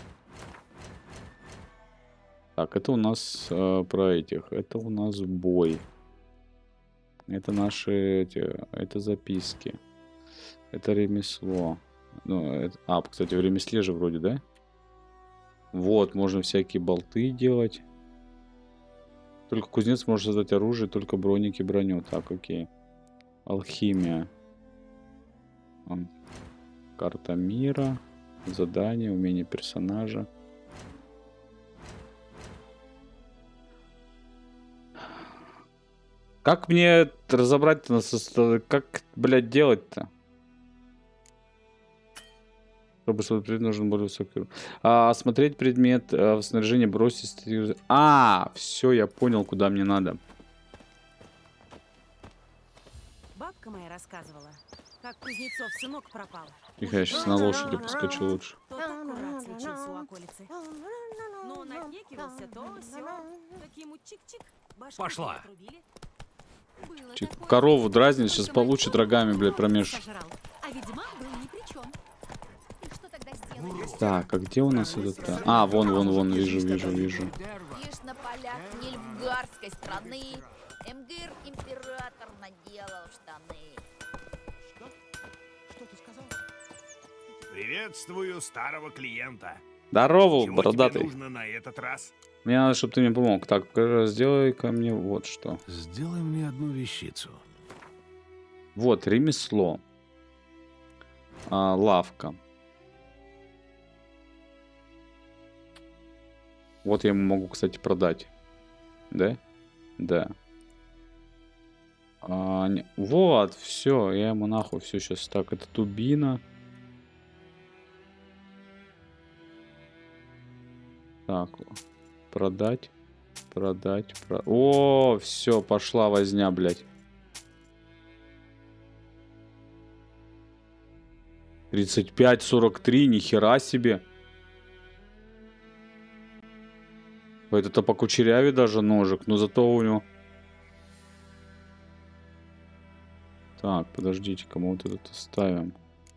Так, это у нас э, про этих. Это у нас бой. Это наши эти, это записки. Это ремесло. Ну, это, а, кстати, в ремесле же вроде, да? Вот, можно всякие болты делать. Только кузнец может создать оружие, только броники, броню. Так, окей. Алхимия. Карта мира. Задание, умение персонажа. Как мне разобрать-то, как, блядь, делать-то? Чтобы смотреть, нужен более высокий. А, смотреть предмет а, в снаряжении, бросить. А, все, я понял, куда мне надо. Бабка моя рассказывала, как Кузнецов сынок пропал. Тихо, я сейчас на лошади поскочу лучше. Тот аккурат случился у околицы. Но он отнекивался, то все. Так ему чик-чик, башку Пошла. отрубили. Чик, корову дразнит, сейчас получит рогами, блядь, промеж. А ведьмак был ни при чем. И что тогда сделать? Так, а где у нас этот-то? А, вон, вон, вон, вижу, вижу, вижу. Ешь на полях Нильфгардской страны. Эмгир император наделал штаны. Что? Что ты сказал? Приветствую старого клиента. Здорово, Чего бородатый. тебе нужно на этот раз? Мне надо, чтобы ты мне помог. Так, сделай ко мне вот что. Сделай мне одну вещицу. Вот, ремесло. А, лавка. Вот я ему могу, кстати, продать. Да? Да. А, не- вот, все, я ему нахуй все сейчас. Так, это тубина. Так, продать, продать, про... О, все, пошла возня, блядь. тридцать пять сорок три, нихера себе. Это-то по кучеряве даже ножик, но зато у него... Так, подождите-ка, мы вот этот оставим.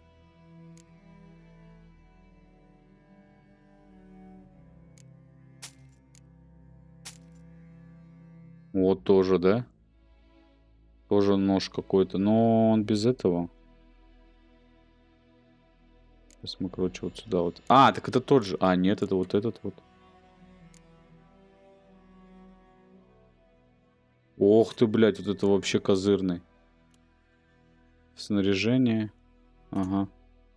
Вот тоже, да? Тоже нож какой-то, но он без этого. Сейчас мы, короче, вот сюда вот. А, так это тот же. А, нет, это вот этот вот. Ох ты, блядь, вот это вообще козырный. Снаряжение. Ага.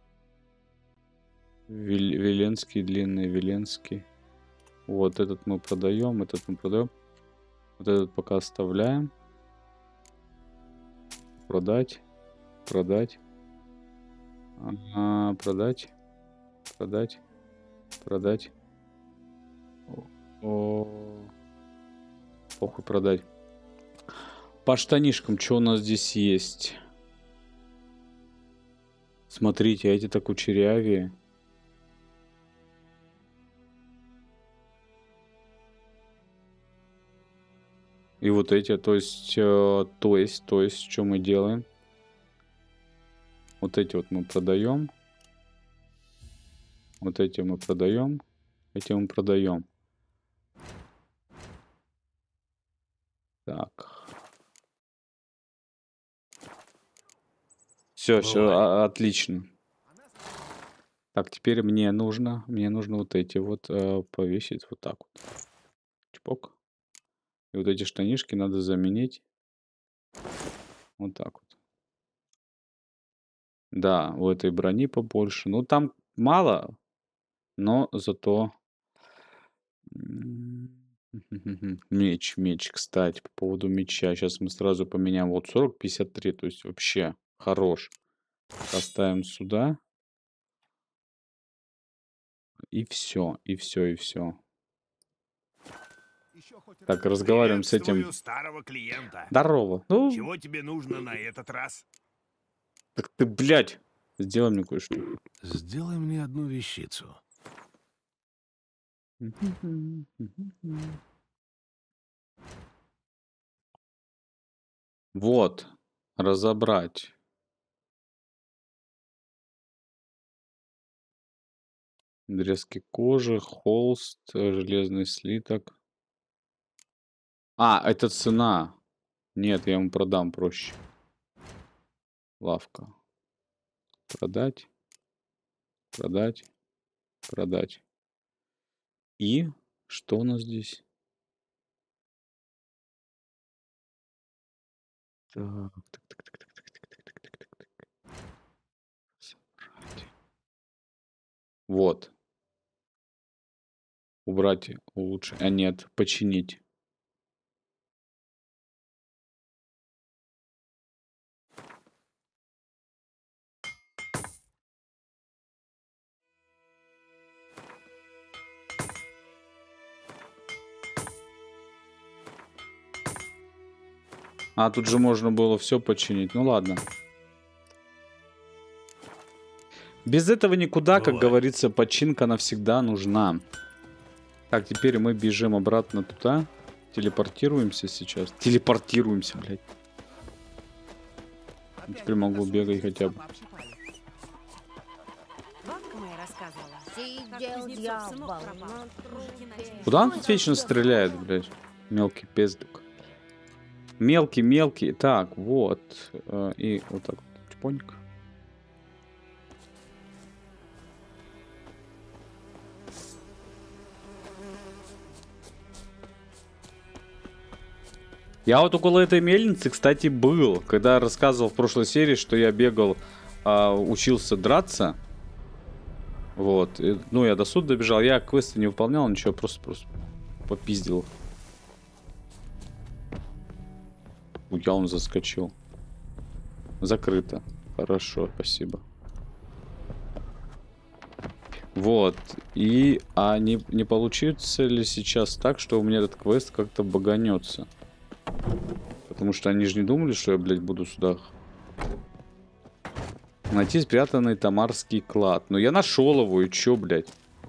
Вил Веленский, длинный Веленский. Вот этот мы продаем, этот мы продаем. Вот этот пока оставляем. Продать. Продать. Ага, продать. Продать. Продать. О, о. Похуй продать. По штанишкам, что у нас здесь есть? Смотрите, а эти-то кучерявее. И вот эти, то есть, э, то есть, то есть, что мы делаем? Вот эти вот мы продаем. Вот эти мы продаем. Эти мы продаем. Так. Все, все, отлично. Так, теперь мне нужно, мне нужно вот эти вот э, повесить вот так вот. Чпок. И вот эти штанишки надо заменить. Вот так вот. Да, у этой брони побольше. Ну, там мало, но зато... Меч, меч, кстати, по поводу меча. Сейчас мы сразу поменяем. Вот сорок пятьдесят три, то есть вообще хорош. Поставим сюда. И все, и все, и все. Так, разговариваем с этим. Старого клиента. Здорово. Ну, Чего тебе нужно на этот раз? так ты, блядь, сделай мне кое-что. Сделай мне одну вещицу. Вот, разобрать. Дрезки кожи, холст, железный слиток. А, это цена. Нет, я ему продам проще. Лавка. Продать. Продать. Продать. И что у нас здесь? Так, так, так, так, так, так, так, так, так, так, так. Собрать. Вот. Убрать, улучшить. А нет, починить. А, тут же можно было все починить. Ну ладно. Без этого никуда, как Бывает. говорится, починка навсегда нужна. Так, теперь мы бежим обратно туда. Телепортируемся сейчас. Телепортируемся, блядь. Теперь могу бегать хотя бы. Бабка моя рассказывала. Как Сидел кузнецов сынок дьявол пропал. на Мужики начали... трубе. Куда он тут вечно стреляет, блядь? Мелкий пездок. Мелкий-мелкий. Так, вот. Э, и вот так вот. Чпоньк. Я вот около этой мельницы, кстати, был. Когда рассказывал в прошлой серии, что я бегал, э, учился драться. Вот. И, ну, я до суда добежал. Я квесты не выполнял, ничего, просто-просто попиздил. Я он заскочил. Закрыто. Хорошо, спасибо. Вот. И а не, не получится ли сейчас так, что у меня этот квест как-то баганется? Потому что они же не думали, что я, блядь, буду сюда. Найти спрятанный тамарский клад. Но я нашел его, и чё, блядь?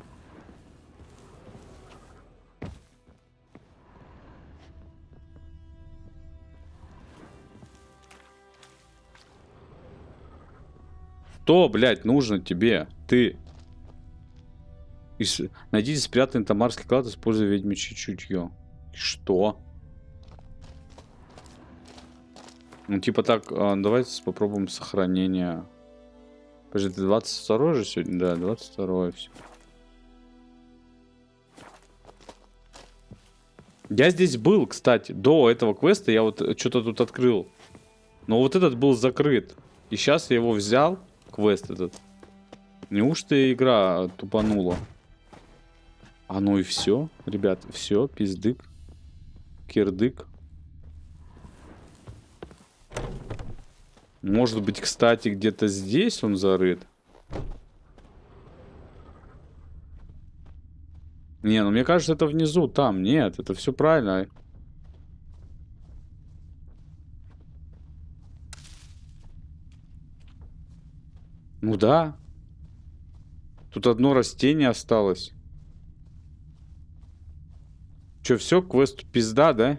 Что, блядь, нужно тебе? Ты. Ис... Найдите спрятанный тамарский клад, используя ведьмичье чутье. Что? Ну, типа так, а, давайте попробуем сохранение. Подожди, ты двадцать второй же сегодня? Да, двадцать второй. Все. Я здесь был, кстати. До этого квеста я вот что-то тут открыл. Но вот этот был закрыт. И сейчас я его взял. Квест этот. Неужто игра тупанула? А ну и все, ребят, все, пиздык. Кирдык. Может быть, кстати, где-то здесь он зарыт? Не, ну мне кажется, это внизу, там. Нет, это все правильно. Ну да. Тут одно растение осталось. Че, все, квест пизда, да?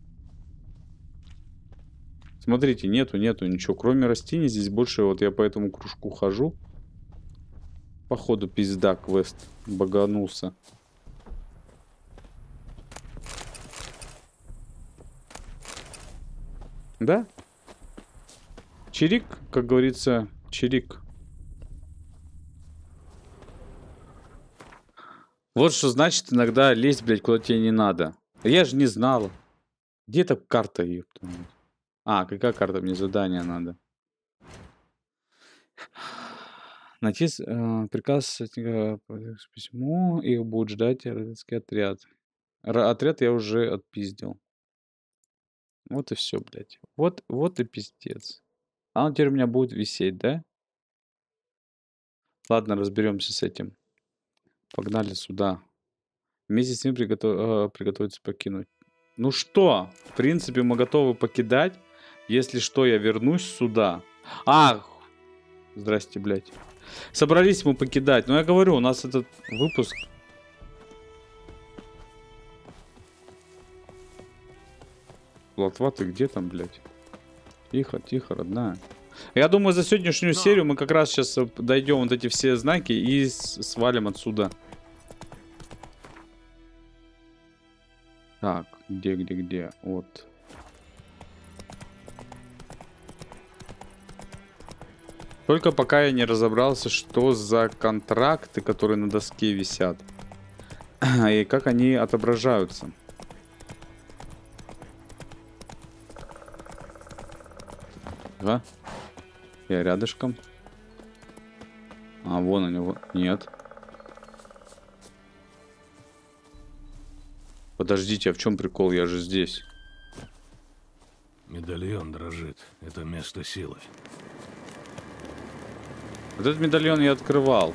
Смотрите, нету, нету ничего. Кроме растений здесь больше, вот я по этому кружку хожу. Походу пизда, квест баганулся. Да? Чирик, как говорится, чирик. Вот что значит иногда лезть, блядь, куда тебе не надо. Я же не знал. Где-то карта, ёпта. А, какая карта? Мне задание надо. Найти э, приказ э, письмо. Их будет ждать родительский отряд. Р отряд я уже отпиздил. Вот и все, блядь. Вот, вот и пиздец. А он теперь у меня будет висеть, да? Ладно, разберемся с этим. Погнали сюда. Вместе с ним приготов... э, приготовиться покинуть. Ну что, в принципе, мы готовы покидать. Если что, я вернусь сюда. Ах! Здрасте, блядь. Собрались мы покидать. Но я говорю, у нас этот выпуск... Латва, ты где там, блядь? Тихо, тихо, родная. Я думаю, за сегодняшнюю Но... серию мы как раз сейчас дойдем вот эти все знаки и свалим отсюда. Так, где, где, где? Вот. Только пока я не разобрался, что за контракты, которые на доске висят. И как они отображаются. Да? Я рядышком. А, вон они, вот. Нет. Подождите, а в чем прикол? Я же здесь. Медальон дрожит. Это место силы. Вот этот медальон я открывал.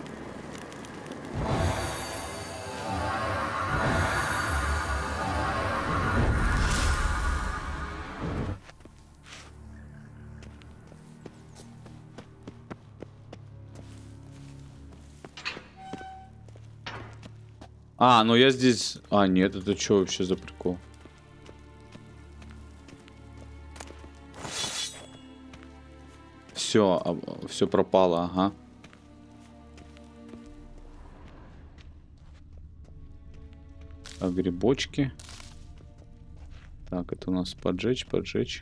А, ну я здесь... А, нет, это что вообще за прикол? Все, все пропало, ага. А грибочки. Так, это у нас поджечь, поджечь.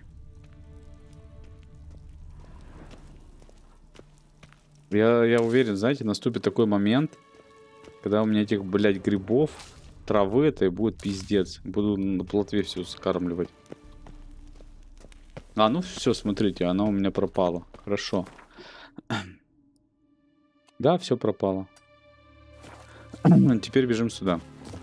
Я, я уверен, знаете, наступит такой момент, когда у меня этих, блядь, грибов, травы этой будет пиздец. Буду на плотве все скармливать. А, ну все, смотрите, она у меня пропала. Хорошо. Да, все пропало. Теперь бежим сюда.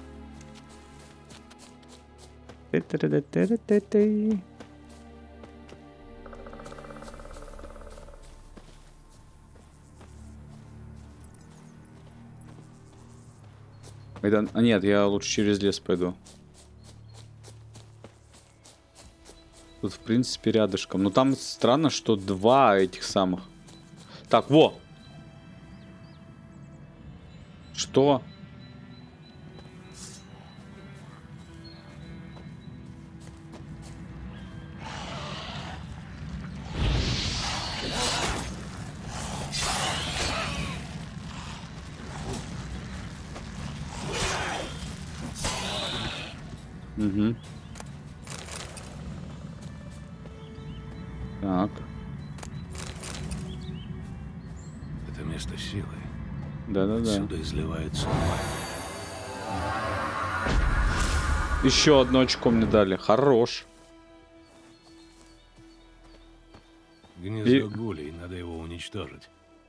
Это... А, нет, я лучше через лес пойду. Тут, в принципе, рядышком. Но там странно, что два этих самых. Так, во! Что? Угу. Так. Это место силы. Да-да-да. Отсюда изливается. Еще одно очко мне дали. Хорош. Гнездо И- гулей, надо его уничтожить.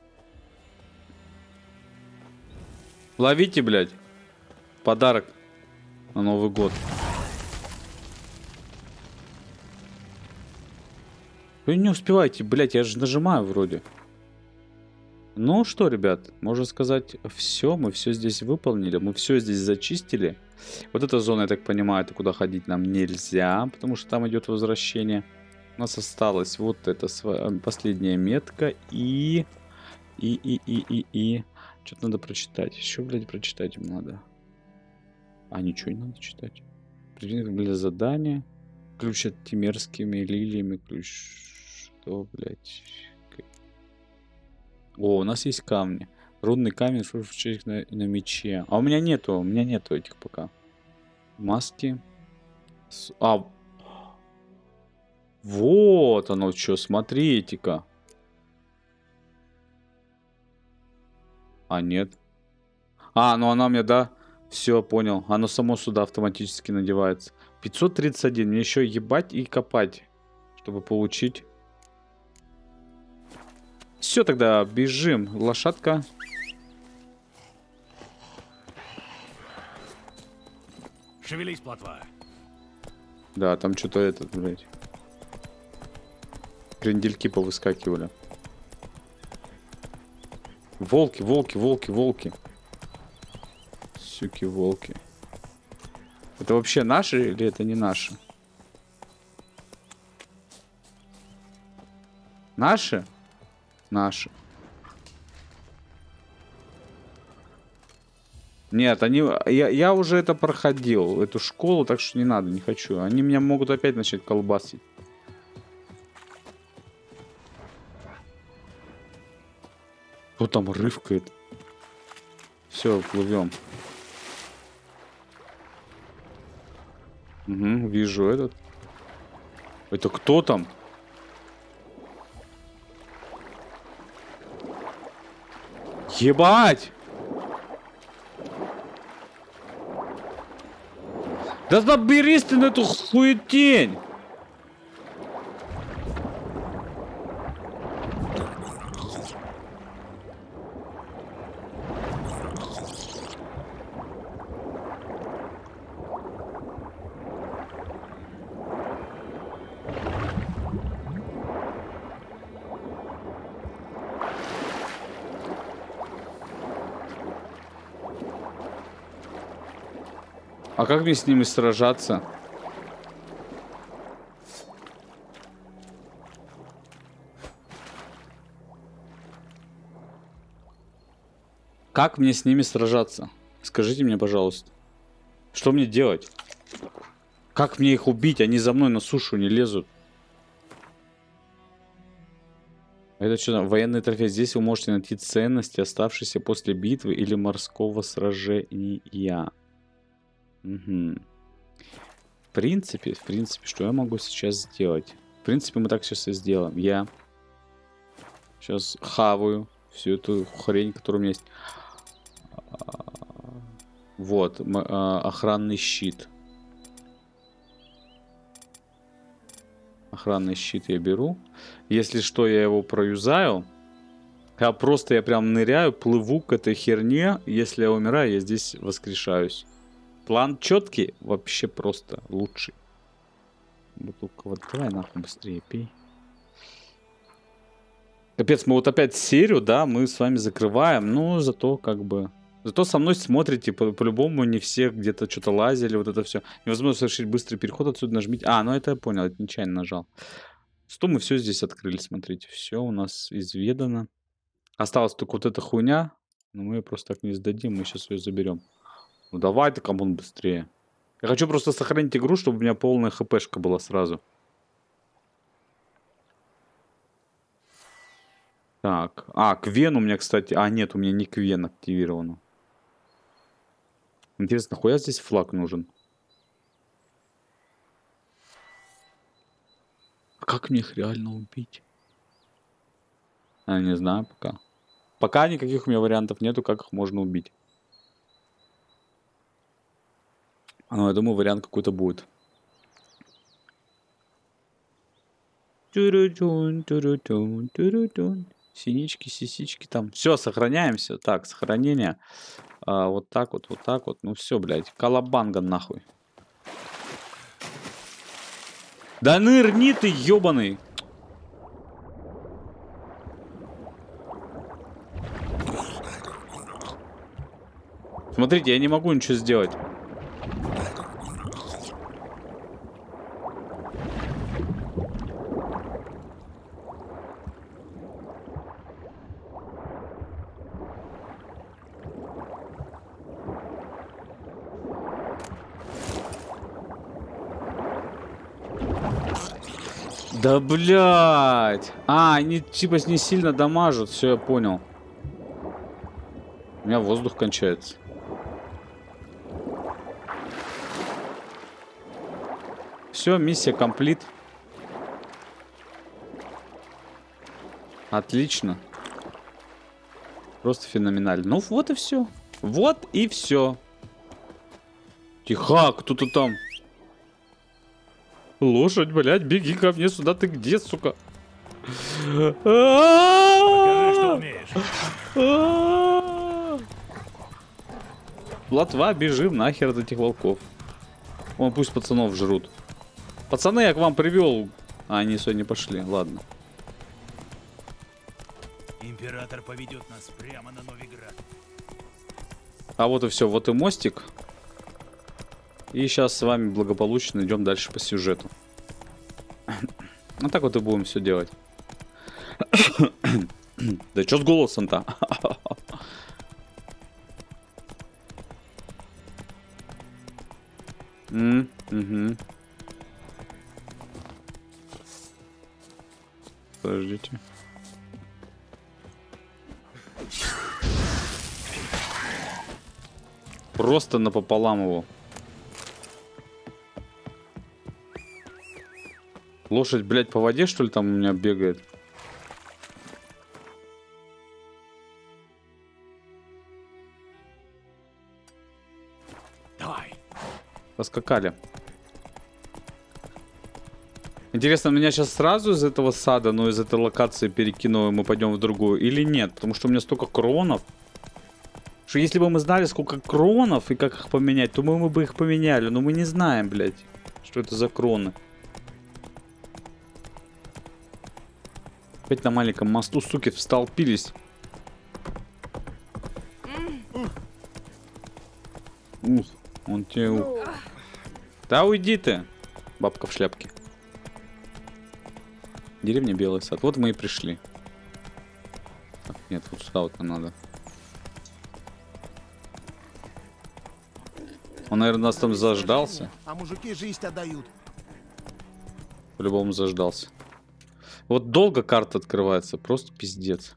Ловите, блядь. Подарок на Новый год. Вы не успеваете, блядь, я же нажимаю вроде. Ну что, ребят, можно сказать, все, мы все здесь выполнили, мы все здесь зачистили. Вот эта зона, я так понимаю, это куда ходить нам нельзя, потому что там идет возвращение. У нас осталась вот эта сва- последняя метка и... И, и, и, и, и... Что-то надо прочитать. Еще, блядь, прочитать им надо. А, ничего не надо читать. Для задания. Ключ от тимерскими лилиями. Ключ... Что, блядь? О, у нас есть камни. Рудный камень на, на мече. А у меня нету, у меня нету этих пока. Маски. С- А. Вот оно что, смотрите-ка. А, нет. А, ну она мне, да. Все, понял. Оно само сюда автоматически надевается. пятьсот тридцать один. Мне еще ебать и копать, чтобы получить. Все, тогда бежим. Лошадка. Шевелись, плотва. Да, там что-то этот, блядь. Крендельки повыскакивали. Волки, волки, волки, волки. Суки, волки. Это вообще наши или это не наши? Наши? Наши. Нет, они... Я, я уже это проходил, эту школу, так что не надо, не хочу. Они меня могут опять начать колбасить. Кто там рывкает? Все, плывем. Угу, вижу этот. Это кто там? Ебать! Да заберись ты на эту хуетень! А как мне с ними сражаться? Как мне с ними сражаться? Скажите мне, пожалуйста. Что мне делать? Как мне их убить? Они за мной на сушу не лезут. Это что? Военный трофей. Здесь вы можете найти ценности, оставшиеся после битвы или морского сражения. Угу. принципе, в принципе, что я могу сейчас сделать? В принципе, мы так сейчас и сделаем. Я сейчас хаваю всю эту хрень, которая у меня есть. Вот, охранный щит. Охранный щит я беру. Если что, я его проюзаю. Я просто, я прям ныряю, плыву к этой херне. Если я умираю, я здесь воскрешаюсь. План четкий, вообще просто лучший. Бутылка вот, давай нахуй быстрее пей. Капец, мы вот опять серию, да, мы с вами закрываем. Ну, зато как бы... Зато со мной смотрите, по-любому не все где-то что-то лазили, вот это все. Невозможно совершить быстрый переход отсюда, нажмите. А, ну это я понял, это нечаянно нажал. Что мы все здесь открыли, смотрите. Все у нас изведано. Осталась только вот эта хуйня, но мы ее просто так не сдадим, мы сейчас ее заберем. Ну давай ты, камон, быстрее. Я хочу просто сохранить игру, чтобы у меня полная хпшка была сразу. Так, а, Квен у меня, кстати... А, нет, у меня не Квен активировано. Интересно, нахуя здесь флаг нужен? А как мне их реально убить? А, не знаю пока. Пока никаких у меня вариантов нету, как их можно убить. Ну, я думаю, вариант какой-то будет. Синички, сисички там. Все, сохраняемся. Так, сохранение. А, вот так вот, вот так вот. Ну все, блядь. Колобанга нахуй. Да нырни ты, ебаный. Смотрите, я не могу ничего сделать. Да блядь. А, они типа не сильно дамажат. Все, я понял. У меня воздух кончается. Все, миссия комплит. Отлично. Просто феноменально. Ну вот и все. Вот и все. Тихо, кто-то там. Лошадь, блядь, беги ко мне сюда. Ты где, сука? Покажи, что умеешь. Плотва, бежим нахер от этих волков. Вон, пусть пацанов жрут. Пацаны, я к вам привел. А, они сегодня пошли, ладно. Император поведет нас прямо на Новиград. А вот и все, вот и мостик. И сейчас с вами благополучно идем дальше по сюжету. Вот так вот и будем все делать. Да что с голосом-то? Угу. Подождите. Просто напополам его. Лошадь, блядь, по воде, что ли, там у меня бегает? Давай. Поскакали. Интересно, меня сейчас сразу из этого сада, ну, из этой локации перекину, и мы пойдем в другую, или нет? Потому что у меня столько кронов. Что если бы мы знали, сколько кронов и как их поменять, то мы, мы бы их поменяли. Но мы не знаем, блядь, что это за кроны. Опять на маленьком мосту, суки, столпились. Ух, он тебе... Ну... Да уйди ты, бабка в шляпке. Деревня Белый сад. Вот мы и пришли. Так, нет, вот сюда вот нам надо. Он, наверное, нас там заждался. А мужики жизнь отдают. По-любому заждался. Вот долго карта открывается, просто пиздец.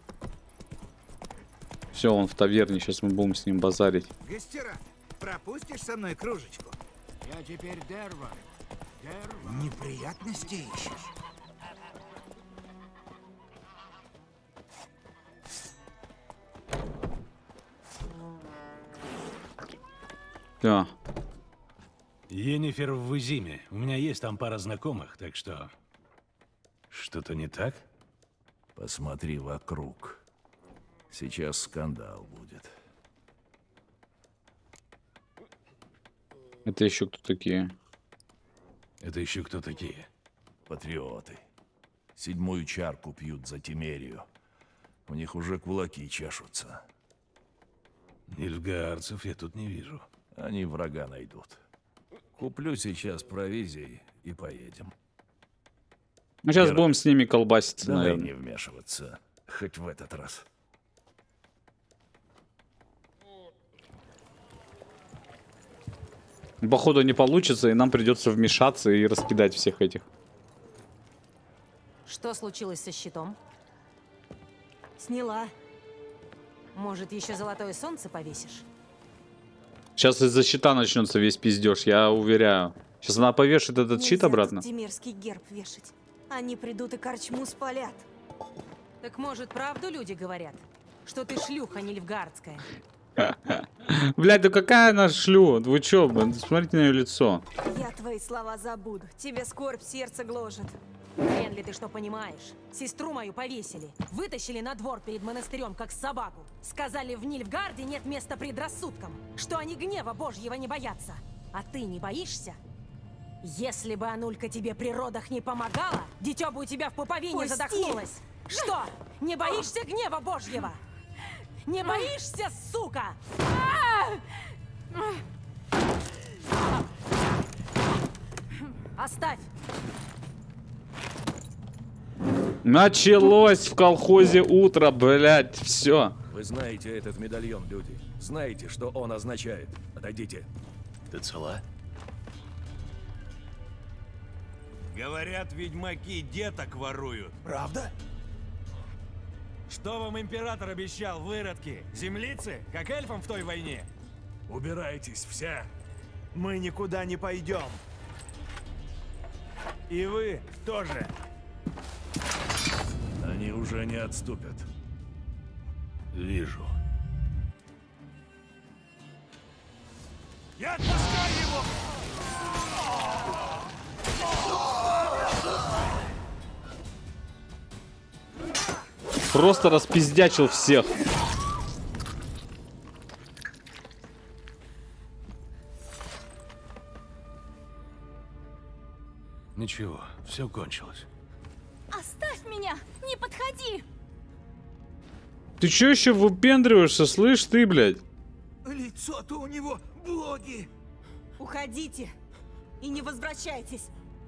Все, он в таверне, сейчас мы будем с ним базарить. Гостера, пропустишь со мной кружечку? Я теперь Дерва. Дерва. Неприятности ищешь? Да. Йеннифер в Изиме. У меня есть там пара знакомых, так что... Что-то не так? Посмотри вокруг. Сейчас скандал будет. Это еще кто такие? Это еще кто такие? Патриоты. Седьмую чарку пьют за Тимерию. У них уже кулаки чешутся. Нильфгаарцев я тут не вижу. Они врага найдут. Куплю сейчас провизии и поедем. Ну, сейчас Гера, будем с ними колбаситься, давай наверное. не вмешиваться. Хоть в этот раз. Походу не получится, и нам придется вмешаться и раскидать всех этих. Что случилось со щитом? Сняла. Может, еще золотое солнце повесишь? Сейчас из-за щита начнется весь пиздеж, я уверяю. Сейчас она повешает этот щит Нельзя обратно. тут Тимирский герб вешать. Они придут и корчму спалят. Так может, правду люди говорят? Что ты шлюха нильфгаардская? Блядь, да какая она шлю? Вы чё, блин, смотрите на ее лицо. Я твои слова забуду. Тебе скорбь сердце гложет. Хрен ли ты что понимаешь? Сестру мою повесили. Вытащили на двор перед монастырем, как собаку. Сказали, в Нильфгарде нет места предрассудкам. Что они гнева Божьего не боятся. А ты не боишься? Если бы Анулька тебе при родах не помогала, дитё бы у тебя в пуповине Пусти! задохнулось. Что? Не боишься гнева Божьего? Не боишься, сука? Оставь! Началось в колхозе утро, блядь, все. Вы знаете этот медальон, люди. Знаете, что он означает. Отойдите. Ты цела? Говорят, ведьмаки деток воруют. Правда? Что вам император обещал, выродки? Землицы? Как эльфам в той войне? Убирайтесь все. Мы никуда не пойдем. И вы тоже. Они уже не отступят. Вижу. Я отпускаю его! Просто распиздячил всех. Ничего, все кончилось. Оставь меня! Не подходи! Ты чё еще выпендриваешься, слышь ты, блядь? Лицо-то у него боги. Уходите и не возвращайтесь.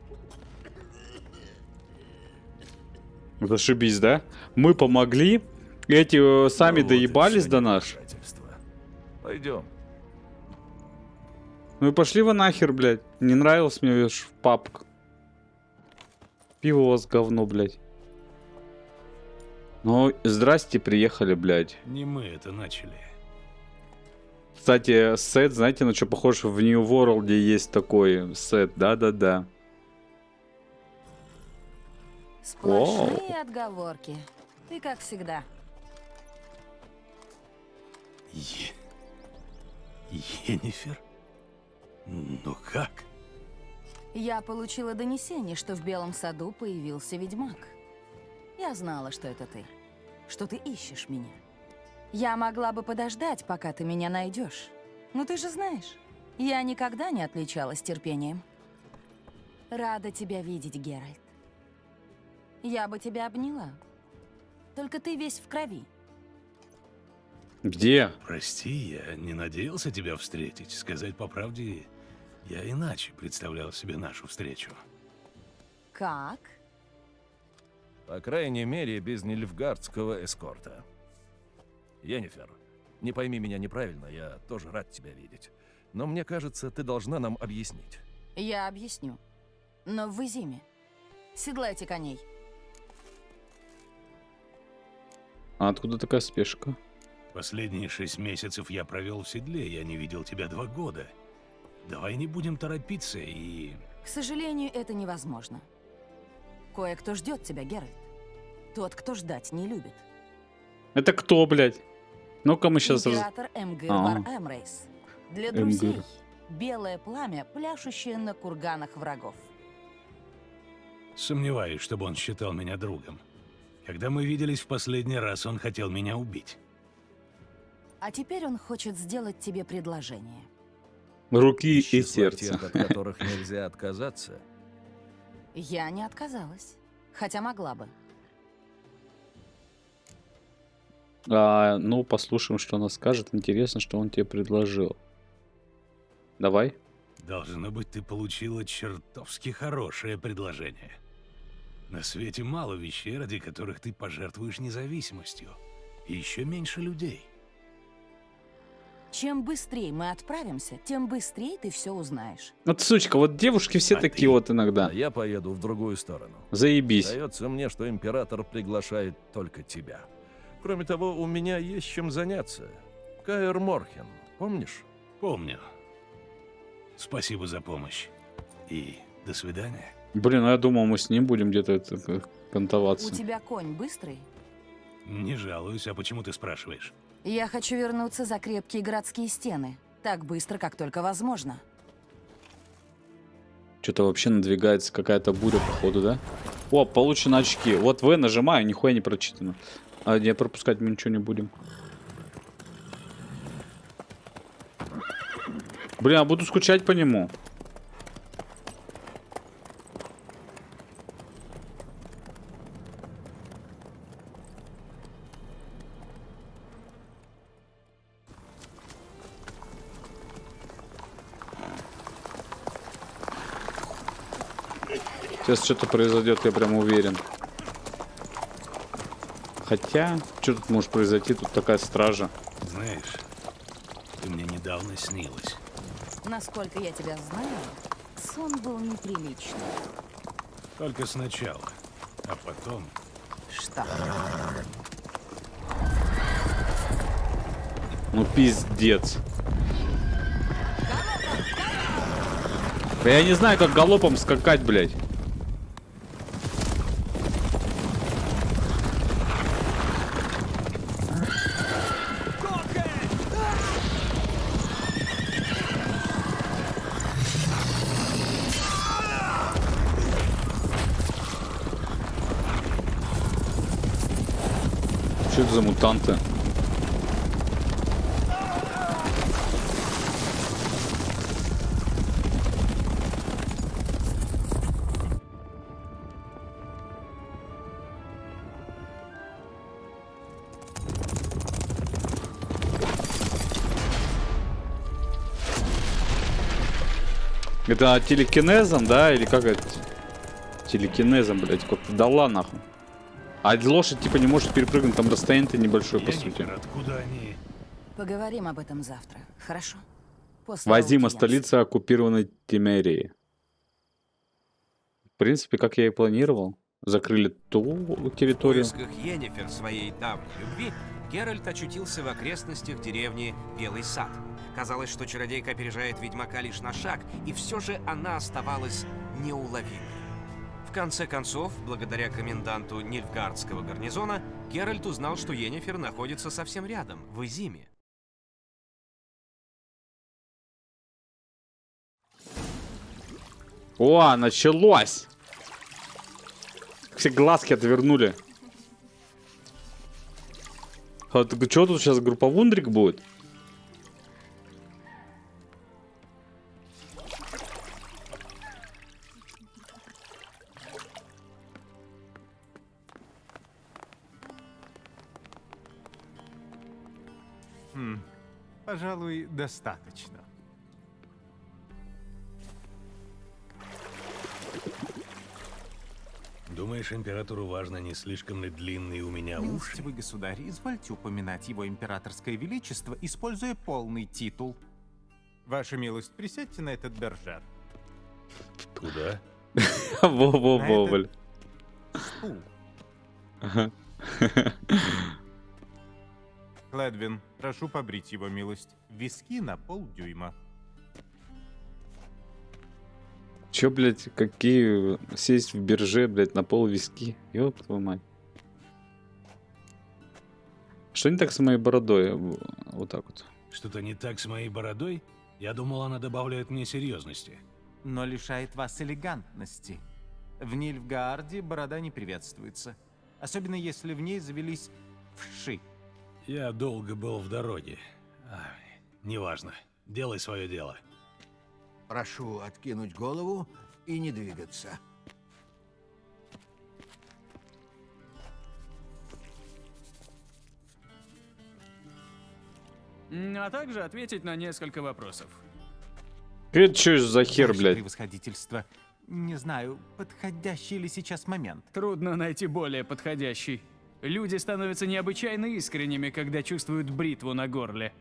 Зашибись, да? Мы помогли, эти э, сами Ну вот и доебались всё до нас. невмешательство. Пойдем. Ну и пошли вы нахер, блядь. Не нравилось мне ваш папка. Пиво у вас говно, блядь. Ну, здрасте, приехали, блядь. Не мы это начали. Кстати, сет, знаете, на что похож? В New World есть такой сет, да-да-да. Сплошные отговорки. Ты как всегда. Е... Йеннифер? Ну как? Я получила донесение, что в Белом саду появился ведьмак. Я знала, что это ты. Что ты ищешь меня. Я могла бы подождать, пока ты меня найдешь. Но ты же знаешь, я никогда не отличалась терпением. Рада тебя видеть, Геральт. Я бы тебя обняла. Только ты весь в крови. Где? Прости, я не надеялся тебя встретить. Сказать по правде, я иначе представлял себе нашу встречу. Как? По крайней мере, без нильфгардского эскорта. Йеннифер, не пойми меня неправильно, я тоже рад тебя видеть. Но мне кажется, ты должна нам объяснить. Я объясню. Но в Изиме. Седлайте коней. А откуда такая спешка? Последние шесть месяцев я провел в седле, я не видел тебя два года. Давай не будем торопиться и... К сожалению, это невозможно. Кое-кто ждет тебя, Геральт. Тот, кто ждать не любит. Это кто, блядь? Ну-ка мы сейчас... Император Эмгир А. Вар Эмрейс. Для Эмгир. друзей белое пламя, пляшущее на курганах врагов. Сомневаюсь, чтобы он считал меня другом. Когда мы виделись в последний раз, он хотел меня убить. А теперь он хочет сделать тебе предложение. Руки и Числа сердце. тех, от которых нельзя отказаться. Я не отказалась. Хотя могла бы. А, ну, послушаем, что она скажет. Интересно, что он тебе предложил. Давай. Должно быть, ты получила чертовски хорошее предложение. На свете мало вещей, ради которых ты пожертвуешь независимостью. И еще меньше людей. Чем быстрее мы отправимся, тем быстрее ты все узнаешь. Вот, сучка, вот девушки все А такие ты? вот иногда. А я поеду в другую сторону. Заебись. Сдается мне, что император приглашает только тебя. Кроме того, у меня есть чем заняться. Каэр Морхен, помнишь? Помню. Спасибо за помощь. И до свидания. Блин, ну я думал, мы с ним будем где-то это, как, У кантоваться. тебя конь быстрый? Не жалуюсь, а почему ты спрашиваешь? Я хочу вернуться за крепкие городские стены. Так быстро, как только возможно. Что-то вообще надвигается какая-то буря, походу, да? О, получены очки. Вот В нажимаю, нихуя не прочитано. А не пропускать мы ничего не будем. Блин, я буду скучать по нему. Сейчас что-то произойдет, я прям уверен. Хотя, что тут может произойти? Тут такая стража. Знаешь, ты мне недавно снилась. Насколько я тебя знаю, сон был неприличный. Только сначала, а потом... Что? Ну пиздец. Да я не знаю, как галопом скакать, блядь. Что это за мутанты? Это телекинезом, да? Или как это? Телекинезом, блядь, как-то дала нахуй. А лошадь типа не может перепрыгнуть, там расстояние небольшое, по сути. Откуда они? Поговорим об этом завтра, хорошо? После Вазима, аудиенции. столица оккупированной Темерии. В принципе, как я и планировал. Закрыли ту В территорию. поисках Йеннифер своей давней любви Геральт очутился в окрестностях деревни Белый Сад. Казалось, что чародейка опережает ведьмака лишь на шаг, и все же она оставалась неуловимой. В конце концов, благодаря коменданту Нильфгардского гарнизона, Геральт узнал, что Йеннифер находится совсем рядом, в Изиме. О, началось! Все глазки отвернули. А, так что тут сейчас групповундрик будет? Хм, пожалуй, достаточно. Думаешь, императору важно, не слишком ли длинные у меня уши? Милостивый государь, извольте упоминать его императорское величество, используя полный титул. Ваша милость, присядьте на этот бержер. Куда? Во-во-во, блин. Стул. Ага. Клэдвин, прошу побрить его милость. Виски на полдюйма. Чё, блядь, какие... Сесть в бирже, блядь, на пол виски. Ёб твою мать. Что не так с моей бородой? Вот так вот. Что-то не так с моей бородой? Я думал, она добавляет мне серьезности. Но лишает вас элегантности. В Нильфгаарде борода не приветствуется. Особенно если в ней завелись вши. Я долго был в дороге. А, неважно. Делай свое дело. Прошу откинуть голову и не двигаться. А также ответить на несколько вопросов. Это что за хер, Ваше блядь? превосходительство. Не знаю, подходящий ли сейчас момент. Трудно найти более подходящий. Люди становятся необычайно искренними, когда чувствуют бритву на горле.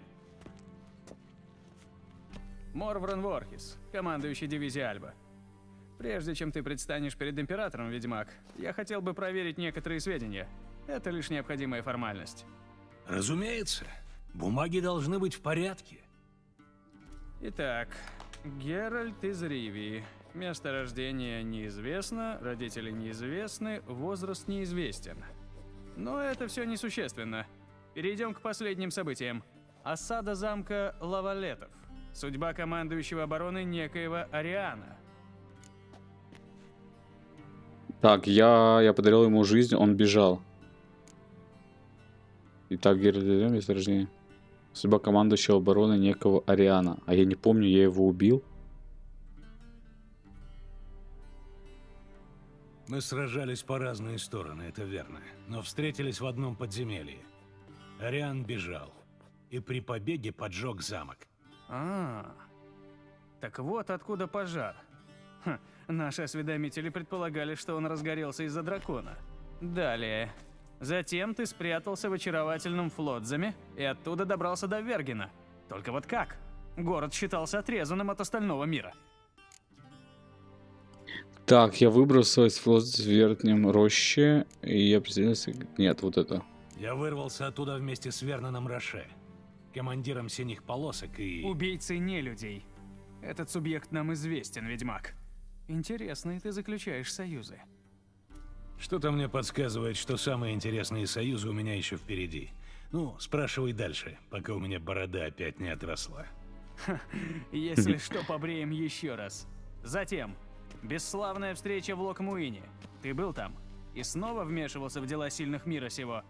Морвран Ворхис, командующий дивизией Альба. Прежде чем ты предстанешь перед Императором, Ведьмак, я хотел бы проверить некоторые сведения. Это лишь необходимая формальность. Разумеется. Бумаги должны быть в порядке. Итак, Геральт из Ривии. Место рождения неизвестно, родители неизвестны, возраст неизвестен. Но это все несущественно. Перейдем к последним событиям. Осада замка Лавалетов. Судьба командующего обороны некоего Ариана. Так, я, я подарил ему жизнь, он бежал. Итак, Геральт, место рождения. Судьба командующего обороны некого Ариана. А я не помню, я его убил. Мы сражались по разные стороны, это верно. Но встретились в одном подземелье. Ариан бежал. И при побеге поджег замок. А, так вот откуда пожар. Ха, наши осведомители предполагали, что он разгорелся из-за дракона. Далее. Затем ты спрятался в очаровательном Флотзаме и оттуда добрался до Вергена. Только вот как? Город считался отрезанным от остального мира. Так, я выбрался из флот в верхнем роще, и я присоединился... Нет, вот это. Я вырвался оттуда вместе с Верноном Роше, командиром синих полосок и... Убийцей нелюдей. Этот субъект нам известен, Ведьмак. Интересные ты заключаешь союзы. Что-то мне подсказывает, что самые интересные союзы у меня еще впереди. Ну, спрашивай дальше, пока у меня борода опять не отросла. Если что, побреем еще раз. Затем, бесславная встреча в Локмуине. Ты был там? И снова вмешивался в дела сильных мира сего?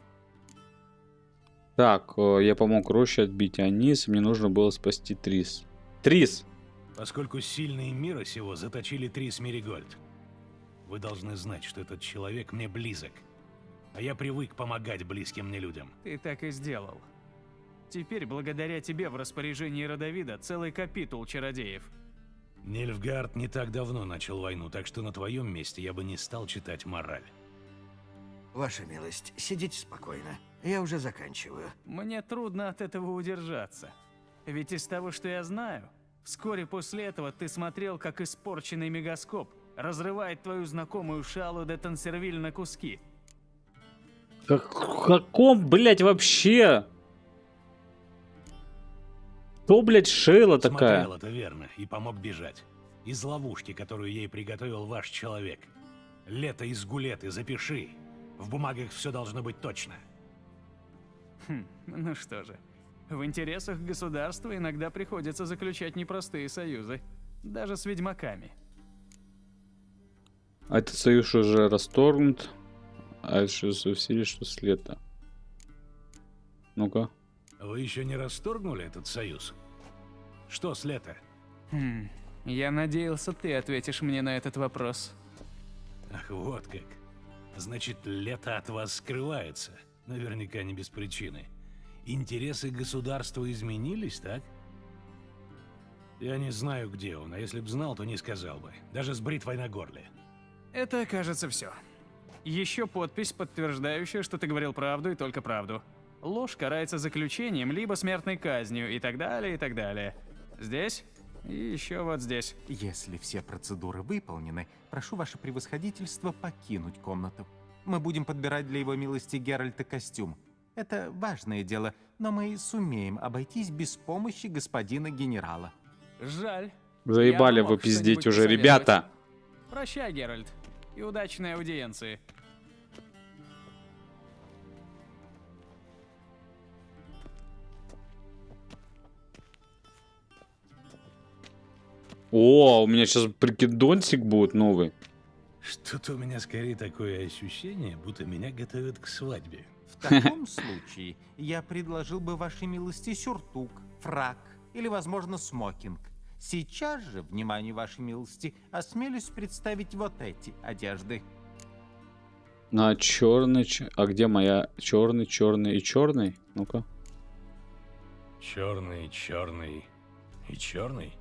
Так, я помог Роще отбить Анис, мне нужно было спасти Трис. Трис! Поскольку сильные мира сего заточили Трис Меригольд. Вы должны знать, что этот человек мне близок. А я привык помогать близким мне людям. Ты так и сделал. Теперь, благодаря тебе, в распоряжении Родовида целый капитул чародеев. Нильфгаард не так давно начал войну, так что на твоем месте я бы не стал читать мораль. Ваша милость, сидите спокойно. Я уже заканчиваю. Мне трудно от этого удержаться. Ведь из того, что я знаю, вскоре после этого ты смотрел, как испорченный мегаскоп разрывает твою знакомую Шалу де Тансервиль на куски. Как, в каком, блядь, вообще? Кто, блядь, Шейла такая? Смотрел, это верно, и помог бежать. Из ловушки, которую ей приготовил ваш человек. Лето из Гулеты, запиши. В бумагах все должно быть точно. Хм, ну что же. В интересах государства иногда приходится заключать непростые союзы. Даже с ведьмаками. А этот союз уже расторгнут. А это что за серия, что с лета? Ну-ка. Вы еще не расторгнули этот союз? Что с лета? Хм, я надеялся, ты ответишь мне на этот вопрос. Ах, вот как. Значит, лето от вас скрывается. Наверняка не без причины. Интересы государства изменились, так? Я не знаю, где он, а если б знал, то не сказал бы. Даже с бритвой на горле. Это, кажется, все. Еще подпись, подтверждающая, что ты говорил правду и только правду. Ложь карается заключением, либо смертной казнью, и так далее, и так далее. Здесь и еще вот здесь. Если все процедуры выполнены, прошу ваше превосходительство покинуть комнату. Мы будем подбирать для его милости Геральта костюм. Это важное дело, но мы сумеем обойтись без помощи господина генерала. Жаль. Заебали вы пиздеть уже, ребята. Прощай, Геральт. И удачной аудиенции. О, у меня сейчас прикидончик будет новый. Что-то у меня скорее такое ощущение, будто меня готовят к свадьбе. В таком случае я предложил бы вашей милости сюртук, фрак или, возможно, смокинг. Сейчас же, внимание вашей милости, осмелюсь представить вот эти одежды. На черный, а где моя черный, черный и черный? Ну-ка. Черный, черный и черный.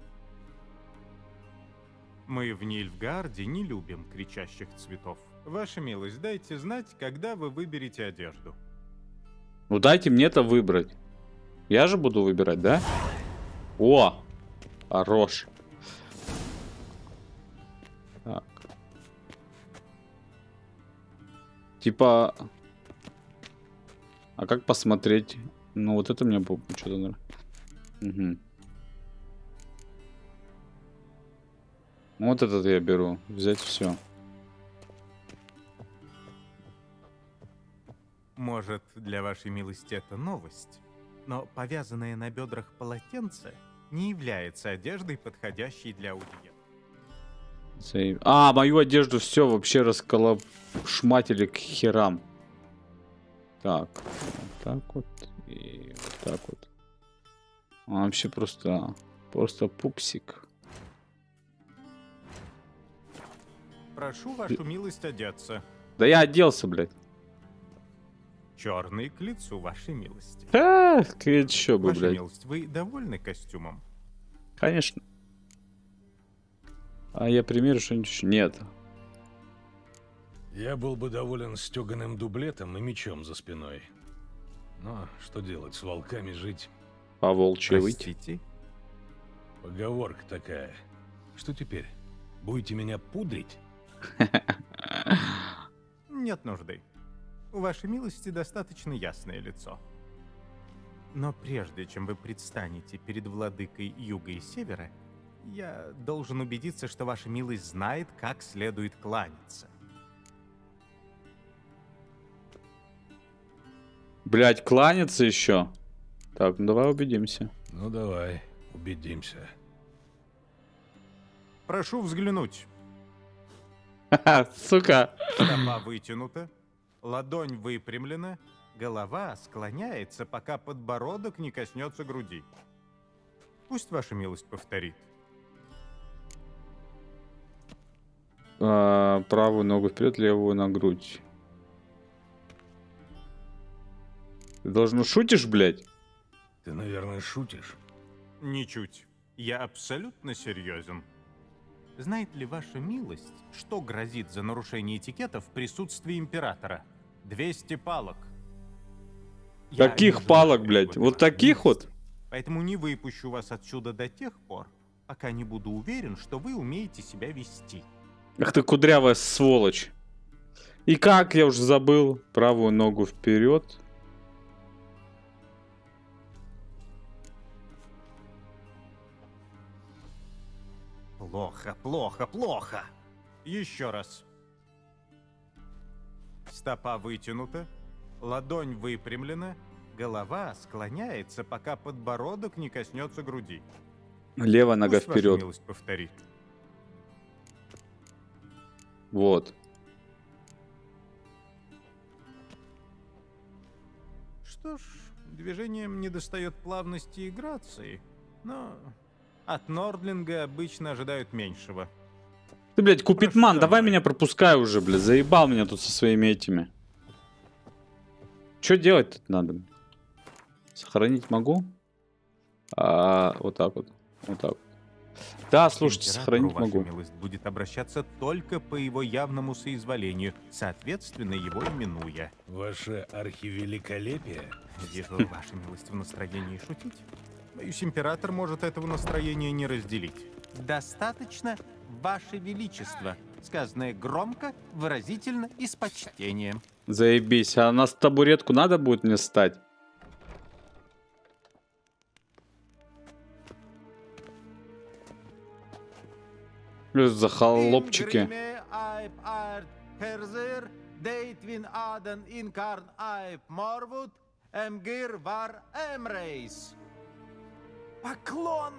Мы в Нильфгарде не любим кричащих цветов. Ваша милость, дайте знать, когда вы выберете одежду. Ну дайте мне-то выбрать. Я же буду выбирать, да? О! Хорош. Так. Типа... А как посмотреть? Ну вот это мне что-то нравится. Угу. Вот этот я беру. Взять все. Может, для вашей милости это новость, но повязанное на бедрах полотенце не является одеждой, подходящей для аудиенции. А, мою одежду все вообще расколошматили к херам. Так, вот так вот и вот так вот. Он вообще просто, просто пупсик. Прошу вашу милость одеться. Да я оделся, блядь. Черный к лицу вашей милости. А, еще бы, Ваша блядь. милость, вы довольны костюмом? Конечно. А я примерю что-нибудь еще? Нет. Я был бы доволен стеганым дублетом и мечом за спиной. Но что делать, с волками жить? По волчьи выйти. Простите? Поговорка такая. Что теперь? Будете меня пудрить? Нет нужды. У вашей милости достаточно ясное лицо. Но прежде чем вы предстанете перед владыкой Юга и Севера, я должен убедиться, что ваша милость знает, как следует кланяться. Блять, кланяться еще. Так, ну давай убедимся. Ну давай, убедимся. Прошу взглянуть. Сука. Стопа вытянута, ладонь выпрямлена, голова склоняется, пока подбородок не коснется груди. Пусть ваша милость повторит. А, правую ногу вперед, левую на грудь. Ты должен шутишь, блядь? Ты, наверное, шутишь. Ничуть. Я абсолютно серьезен. Знает ли ваша милость, что грозит за нарушение этикета в присутствии императора? двести палок. Я Каких не палок, желаю блядь? требовать Вот вашей таких милости, вот? Поэтому не выпущу вас отсюда до тех пор, пока не буду уверен, что вы умеете себя вести. Ах ты кудрявая сволочь. И как, я уже забыл. Правую ногу вперед. Плохо, плохо, плохо. Еще раз. Стопа вытянута, ладонь выпрямлена, голова склоняется, пока подбородок не коснется груди. Левая нога Пусть ваша вперед. милость повторит. Вот. Что ж, движением недостает плавности и грации, но от Нордлинга обычно ожидают меньшего. Ты, блядь, Купидман, Прошу давай домой. меня пропускай уже, блядь. Заебал меня тут со своими этими. Что делать тут надо? Сохранить могу? А, вот так вот. Вот так вот. Да, слушайте, Императору сохранить ваша могу. милость будет обращаться только по его явному соизволению, соответственно, его именуя. Ваше архивеликолепие? Вижу, ваша милость в настроении шутить. Боюсь, император может этого настроения не разделить. Достаточно, ваше величество, сказанное громко, выразительно и с почтением. Заебись, а на табуретку надо будет мне встать? За холопчики. Ingrimme Aip Art Herzir, Deitvin Aden Inkarn Aip Morvud, Emgir Var Emreis. Поклон!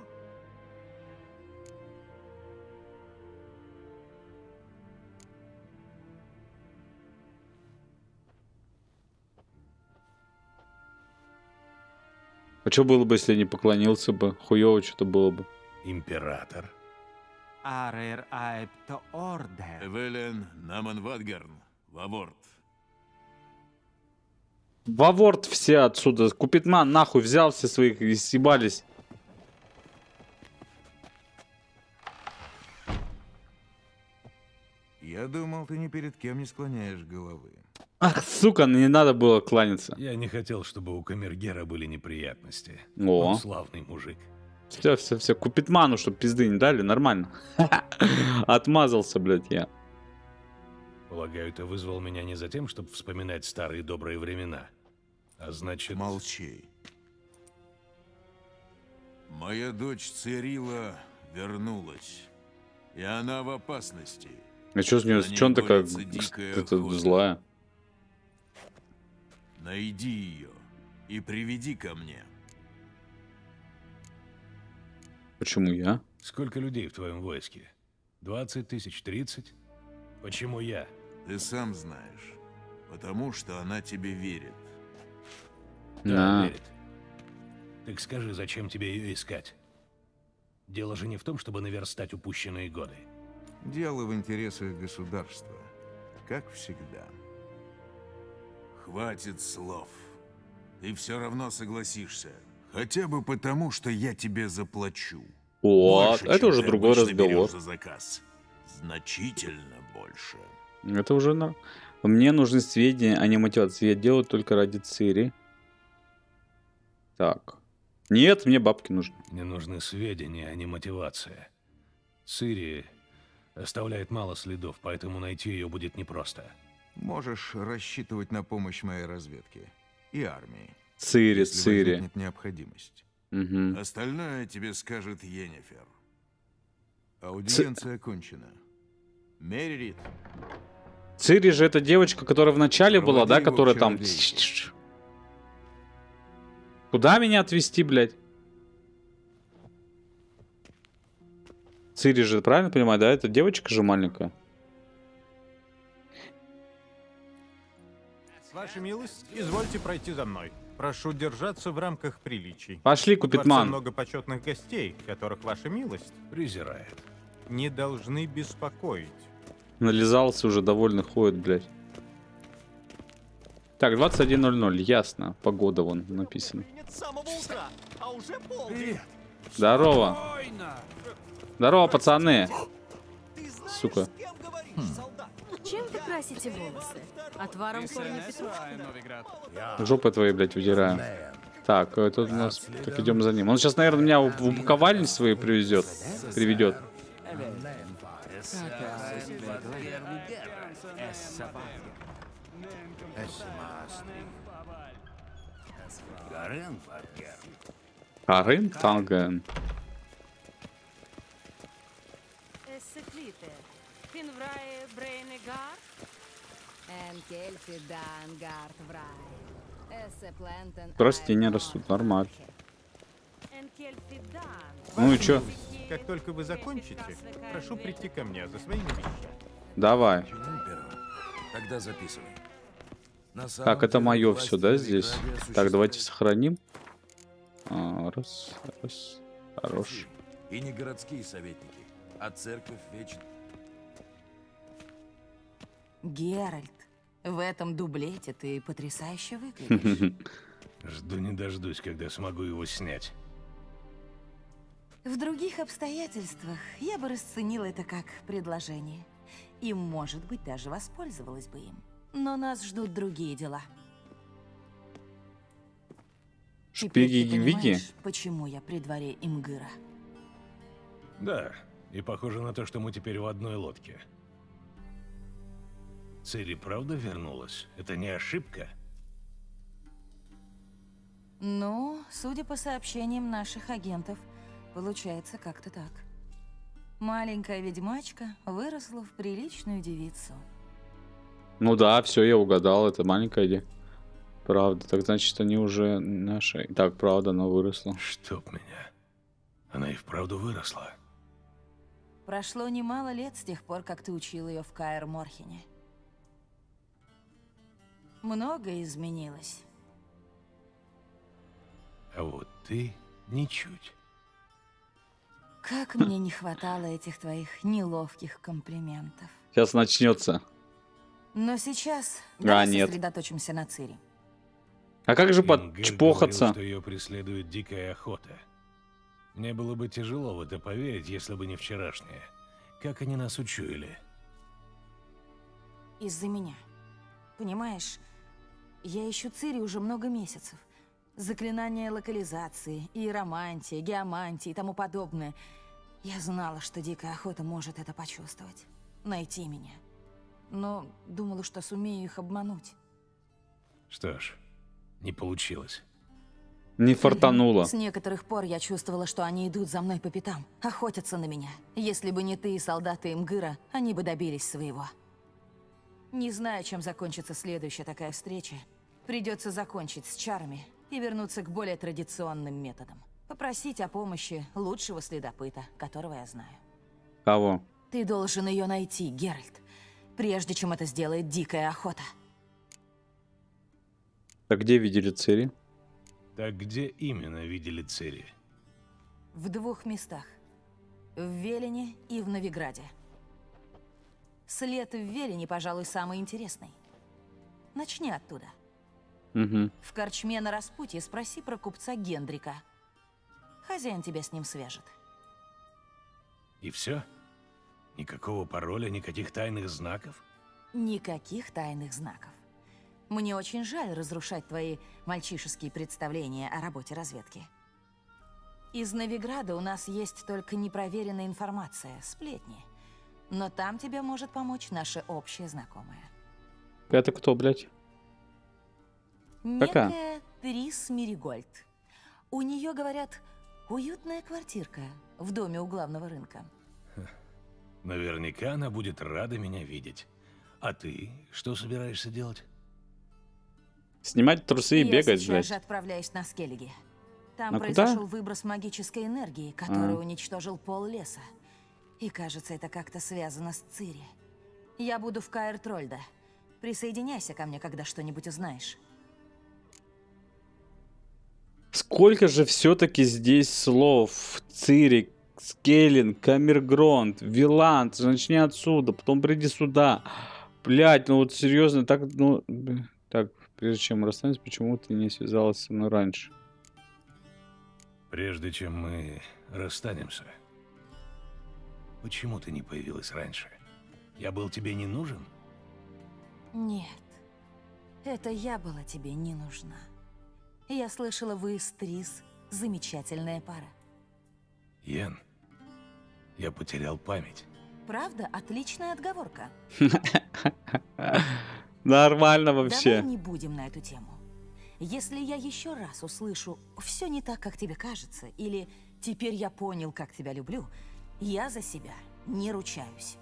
А что было бы, если я не поклонился бы? Хуёво что-то было бы. Император. Арер Aip to Order. Эвелен Наман Вадгарн. Ваворт. Ваворт все отсюда. Купитман нахуй взял все своих и съебались. Я думал, ты ни перед кем не склоняешь головы. Ах, сука, не надо было кланяться. Я не хотел, чтобы у камергера были неприятности. О. Он славный мужик. Все, все, все. Купитману, чтобы пизды не дали, нормально. Отмазался, блядь, я. Полагаю, ты вызвал меня не за тем, чтобы вспоминать старые добрые времена. А значит... Молчи. Моя дочь Цирила вернулась. И она в опасности. А что с нее? За Че она ней такая борется дикая это, охота. злая? Найди ее и приведи ко мне. Почему я? Сколько людей в твоем войске? двадцать тысяч, тридцать? Почему я? Ты сам знаешь. Потому что она тебе верит. Да, На. верит. Так скажи, зачем тебе ее искать? Дело же не в том, чтобы наверстать упущенные годы. Дело в интересах государства. Как всегда. Хватит слов. Ты все равно согласишься. Хотя бы потому, что я тебе заплачу. О, Больше, это чем уже ты другой обычно разговор. берешь за заказ. Значительно больше. Это уже на... Мне нужны сведения, а не мотивация. Я делаю только ради Цири. Так. Нет, мне бабки нужны. Мне нужны сведения, а не мотивация. Цири оставляет мало следов, поэтому найти ее будет непросто. Можешь рассчитывать на помощь моей разведки и армии. Цири, если Цири. возникнет необходимость. Угу. Остальное тебе скажет Йеннифер. Аудиенция окончена. Меррит. Цири же эта девочка, которая в начале была, да, Проводи его которая к там... чародейке. Куда меня отвезти, блядь? Цири же, правильно понимаю, да? Это девочка же маленькая. Ваша милость, извольте пройти за мной. Прошу держаться в рамках приличий. Пошли, В дворце Купитман. много почетных гостей, которых ваша милость Презирает. не должны беспокоить. Нализался уже, довольно ходит, блядь. Так, двадцать один ноль ноль, ясно. Погода вон написано. Здорово. Здорово, пацаны. Сука. Чем вы красите волосы? Отваром корня петрушки? Жопы твои, блядь, выдираю. Так, это у нас... Так, идем за ним. Он сейчас, наверное, меня в упаковальни свои привезет. Приведет. Арын Танген. Финврае Брейнегар? Прости, не растут, нормально. Ну и чё? Как только вы закончите, прошу прийти ко мне за своими вещами. Давай. Тогда записывай. На самом Так, это деле, мое власть все, да, в здесь? Новиграде Так, существует. давайте сохраним. А, раз, раз. Хорош. И не городские советники, а церковь вечна. Геральт, в этом дублете ты потрясающе выглядишь. Жду не дождусь, когда смогу его снять. В других обстоятельствах я бы расценила это как предложение. И, может быть, даже воспользовалась бы им. Но нас ждут другие дела. Теперь ты Шпиги-виги. понимаешь, почему я при дворе Имгыра? Да, и похоже на то, что мы теперь в одной лодке. Цири правда вернулась? Это не ошибка? Ну, судя по сообщениям наших агентов, получается как-то так. Маленькая ведьмачка выросла в приличную девицу. Ну да, все, я угадал, это маленькая де. Правда, так значит, они уже наши. Так, правда, она выросла. Чтоб меня. Она и вправду выросла. Прошло немало лет с тех пор, как ты учил ее в Каэр Морхене. Многое изменилось. А вот ты ничуть. Как мне не хватало этих твоих неловких комплиментов. Сейчас начнется. Но сейчас А, давай нет. сосредоточимся на Цири. А как же Ингель подчпохаться? говорил, что ее преследует дикая охота. Мне было бы тяжело в это поверить, если бы не вчерашнее. Как они нас учуяли? Из-за меня. Понимаешь, я ищу Цири уже много месяцев. Заклинания локализации, иеромантия, геомантия и тому подобное. Я знала, что дикая охота может это почувствовать. Найти меня. Но думала, что сумею их обмануть. Что ж, не получилось. Не фартануло. С некоторых пор я чувствовала, что они идут за мной по пятам, охотятся на меня. Если бы не ты и солдаты Имгыра, они бы добились своего. Не знаю, чем закончится следующая такая встреча. Придется закончить с чарами и вернуться к более традиционным методам. Попросить о помощи лучшего следопыта, которого я знаю. Кого? Ты должен ее найти, Геральт, прежде чем это сделает дикая охота. Так где видели Цири? Так где именно видели Цири? В двух местах. В Велине и в Новиграде. След в Велине, пожалуй, самый интересный. Начни оттуда. Угу. В корчме на распутье спроси про купца Гендрика. Хозяин тебя с ним свяжет. И все? Никакого пароля, никаких тайных знаков? Никаких тайных знаков. Мне очень жаль разрушать твои мальчишеские представления о работе разведки. Из Новиграда у нас есть только непроверенная информация, сплетни. Но там тебе может помочь наша общая знакомая. Это кто, блядь? Какая? Некая Трис Меригольд. У нее, говорят, уютная квартирка в доме у главного рынка. Наверняка она будет рада меня видеть. А ты что собираешься делать? Снимать трусы и Я бегать, сейчас блядь. же отправляюсь на Скеллиги. Там А произошел куда? выброс магической энергии, который А. уничтожил пол леса. И кажется, это как-то связано с Цири. Я буду в Каэр Трольда. Присоединяйся ко мне, когда что-нибудь узнаешь. Сколько же все-таки здесь слов? Цири, Скеллин, Камергронт, Виланд. Начни отсюда, потом приди сюда. Блять, ну вот серьезно, так, ну... Так, прежде чем расстанемся, почему ты не связалась со мной раньше? Прежде чем мы расстанемся, почему ты не появилась раньше? Я был тебе не нужен? Нет, это я была тебе не нужна. Я слышала, вы с Трис замечательная пара. Йен, я потерял память. Правда? Отличная отговорка. Нормально вообще. Давай не будем на эту тему. Если я еще раз услышу «все не так, как тебе кажется» или «теперь я понял, как тебя люблю», я за себя не ручаюсь.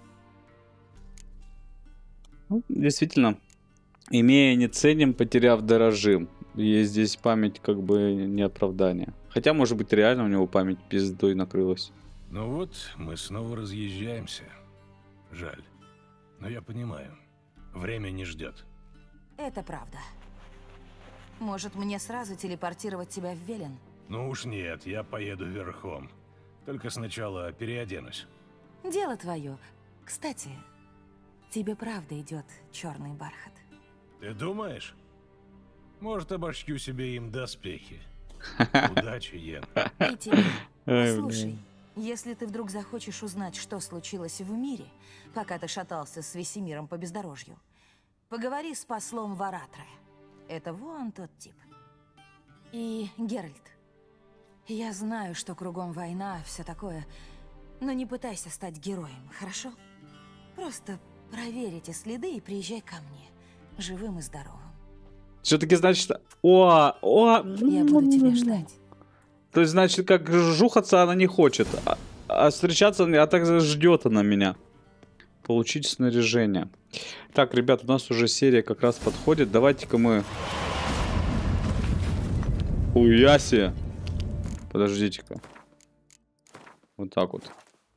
Ну, действительно, имея не ценим, потеряв дорожим. И здесь память как бы не оправдание. Хотя, может быть, реально у него память пиздой накрылась. Ну вот, мы снова разъезжаемся. Жаль. Но я понимаю. Время не ждет. Это правда. Может, мне сразу телепортировать тебя в Велен? Ну уж нет, я поеду верхом. Только сначала переоденусь. Дело твое. Кстати, тебе правда идет черный бархат. Ты думаешь? Может, обошью себе им доспехи. Удачи, Йен. И тебе. Ай, Слушай, блин. если ты вдруг захочешь узнать, что случилось в мире, пока ты шатался с Весемиром по бездорожью, поговори с послом Варатра. Это вон тот тип. И, Геральт, я знаю, что кругом война, все такое, но не пытайся стать героем, хорошо? Просто проверь эти следы и приезжай ко мне, живым и здоровым. Все-таки, значит... О, о, Я буду тебя ждать. То есть, значит, как жухаться она не хочет. А, а встречаться, а также ждет она меня. Получить снаряжение. Так, ребят, у нас уже серия как раз подходит. Давайте-ка мы... Уяси. Подождите-ка. Вот так вот.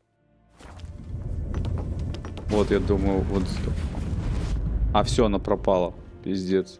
Вот, я думаю, вот... А, все, она пропала. Пиздец.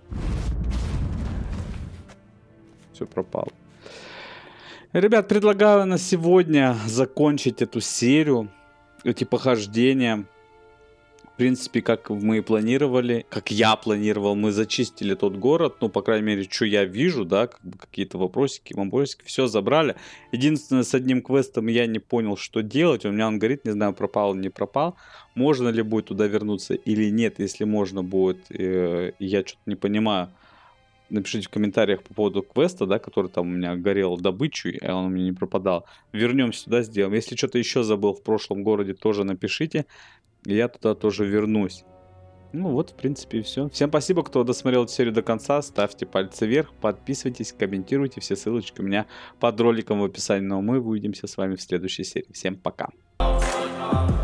Все пропало. Ребят, предлагаю на сегодня закончить эту серию. Эти похождения. В принципе, как мы и планировали, как я планировал, мы зачистили тот город, ну, по крайней мере, что я вижу, да, как бы какие-то вопросики, вопросики, все забрали. Единственное, с одним квестом я не понял, что делать, у меня он говорит, не знаю, пропал или не пропал, можно ли будет туда вернуться или нет, если можно будет, э, я что-то не понимаю. Напишите в комментариях по поводу квеста, да, который там у меня горел добычу, и он у меня не пропадал. Вернемся сюда, сделаем. Если что-то еще забыл в прошлом городе, тоже напишите. И я туда тоже вернусь. Ну вот, в принципе, и все. Всем спасибо, кто досмотрел эту серию до конца. Ставьте пальцы вверх, подписывайтесь, комментируйте. Все ссылочки у меня под роликом в описании. Но мы увидимся с вами в следующей серии. Всем пока.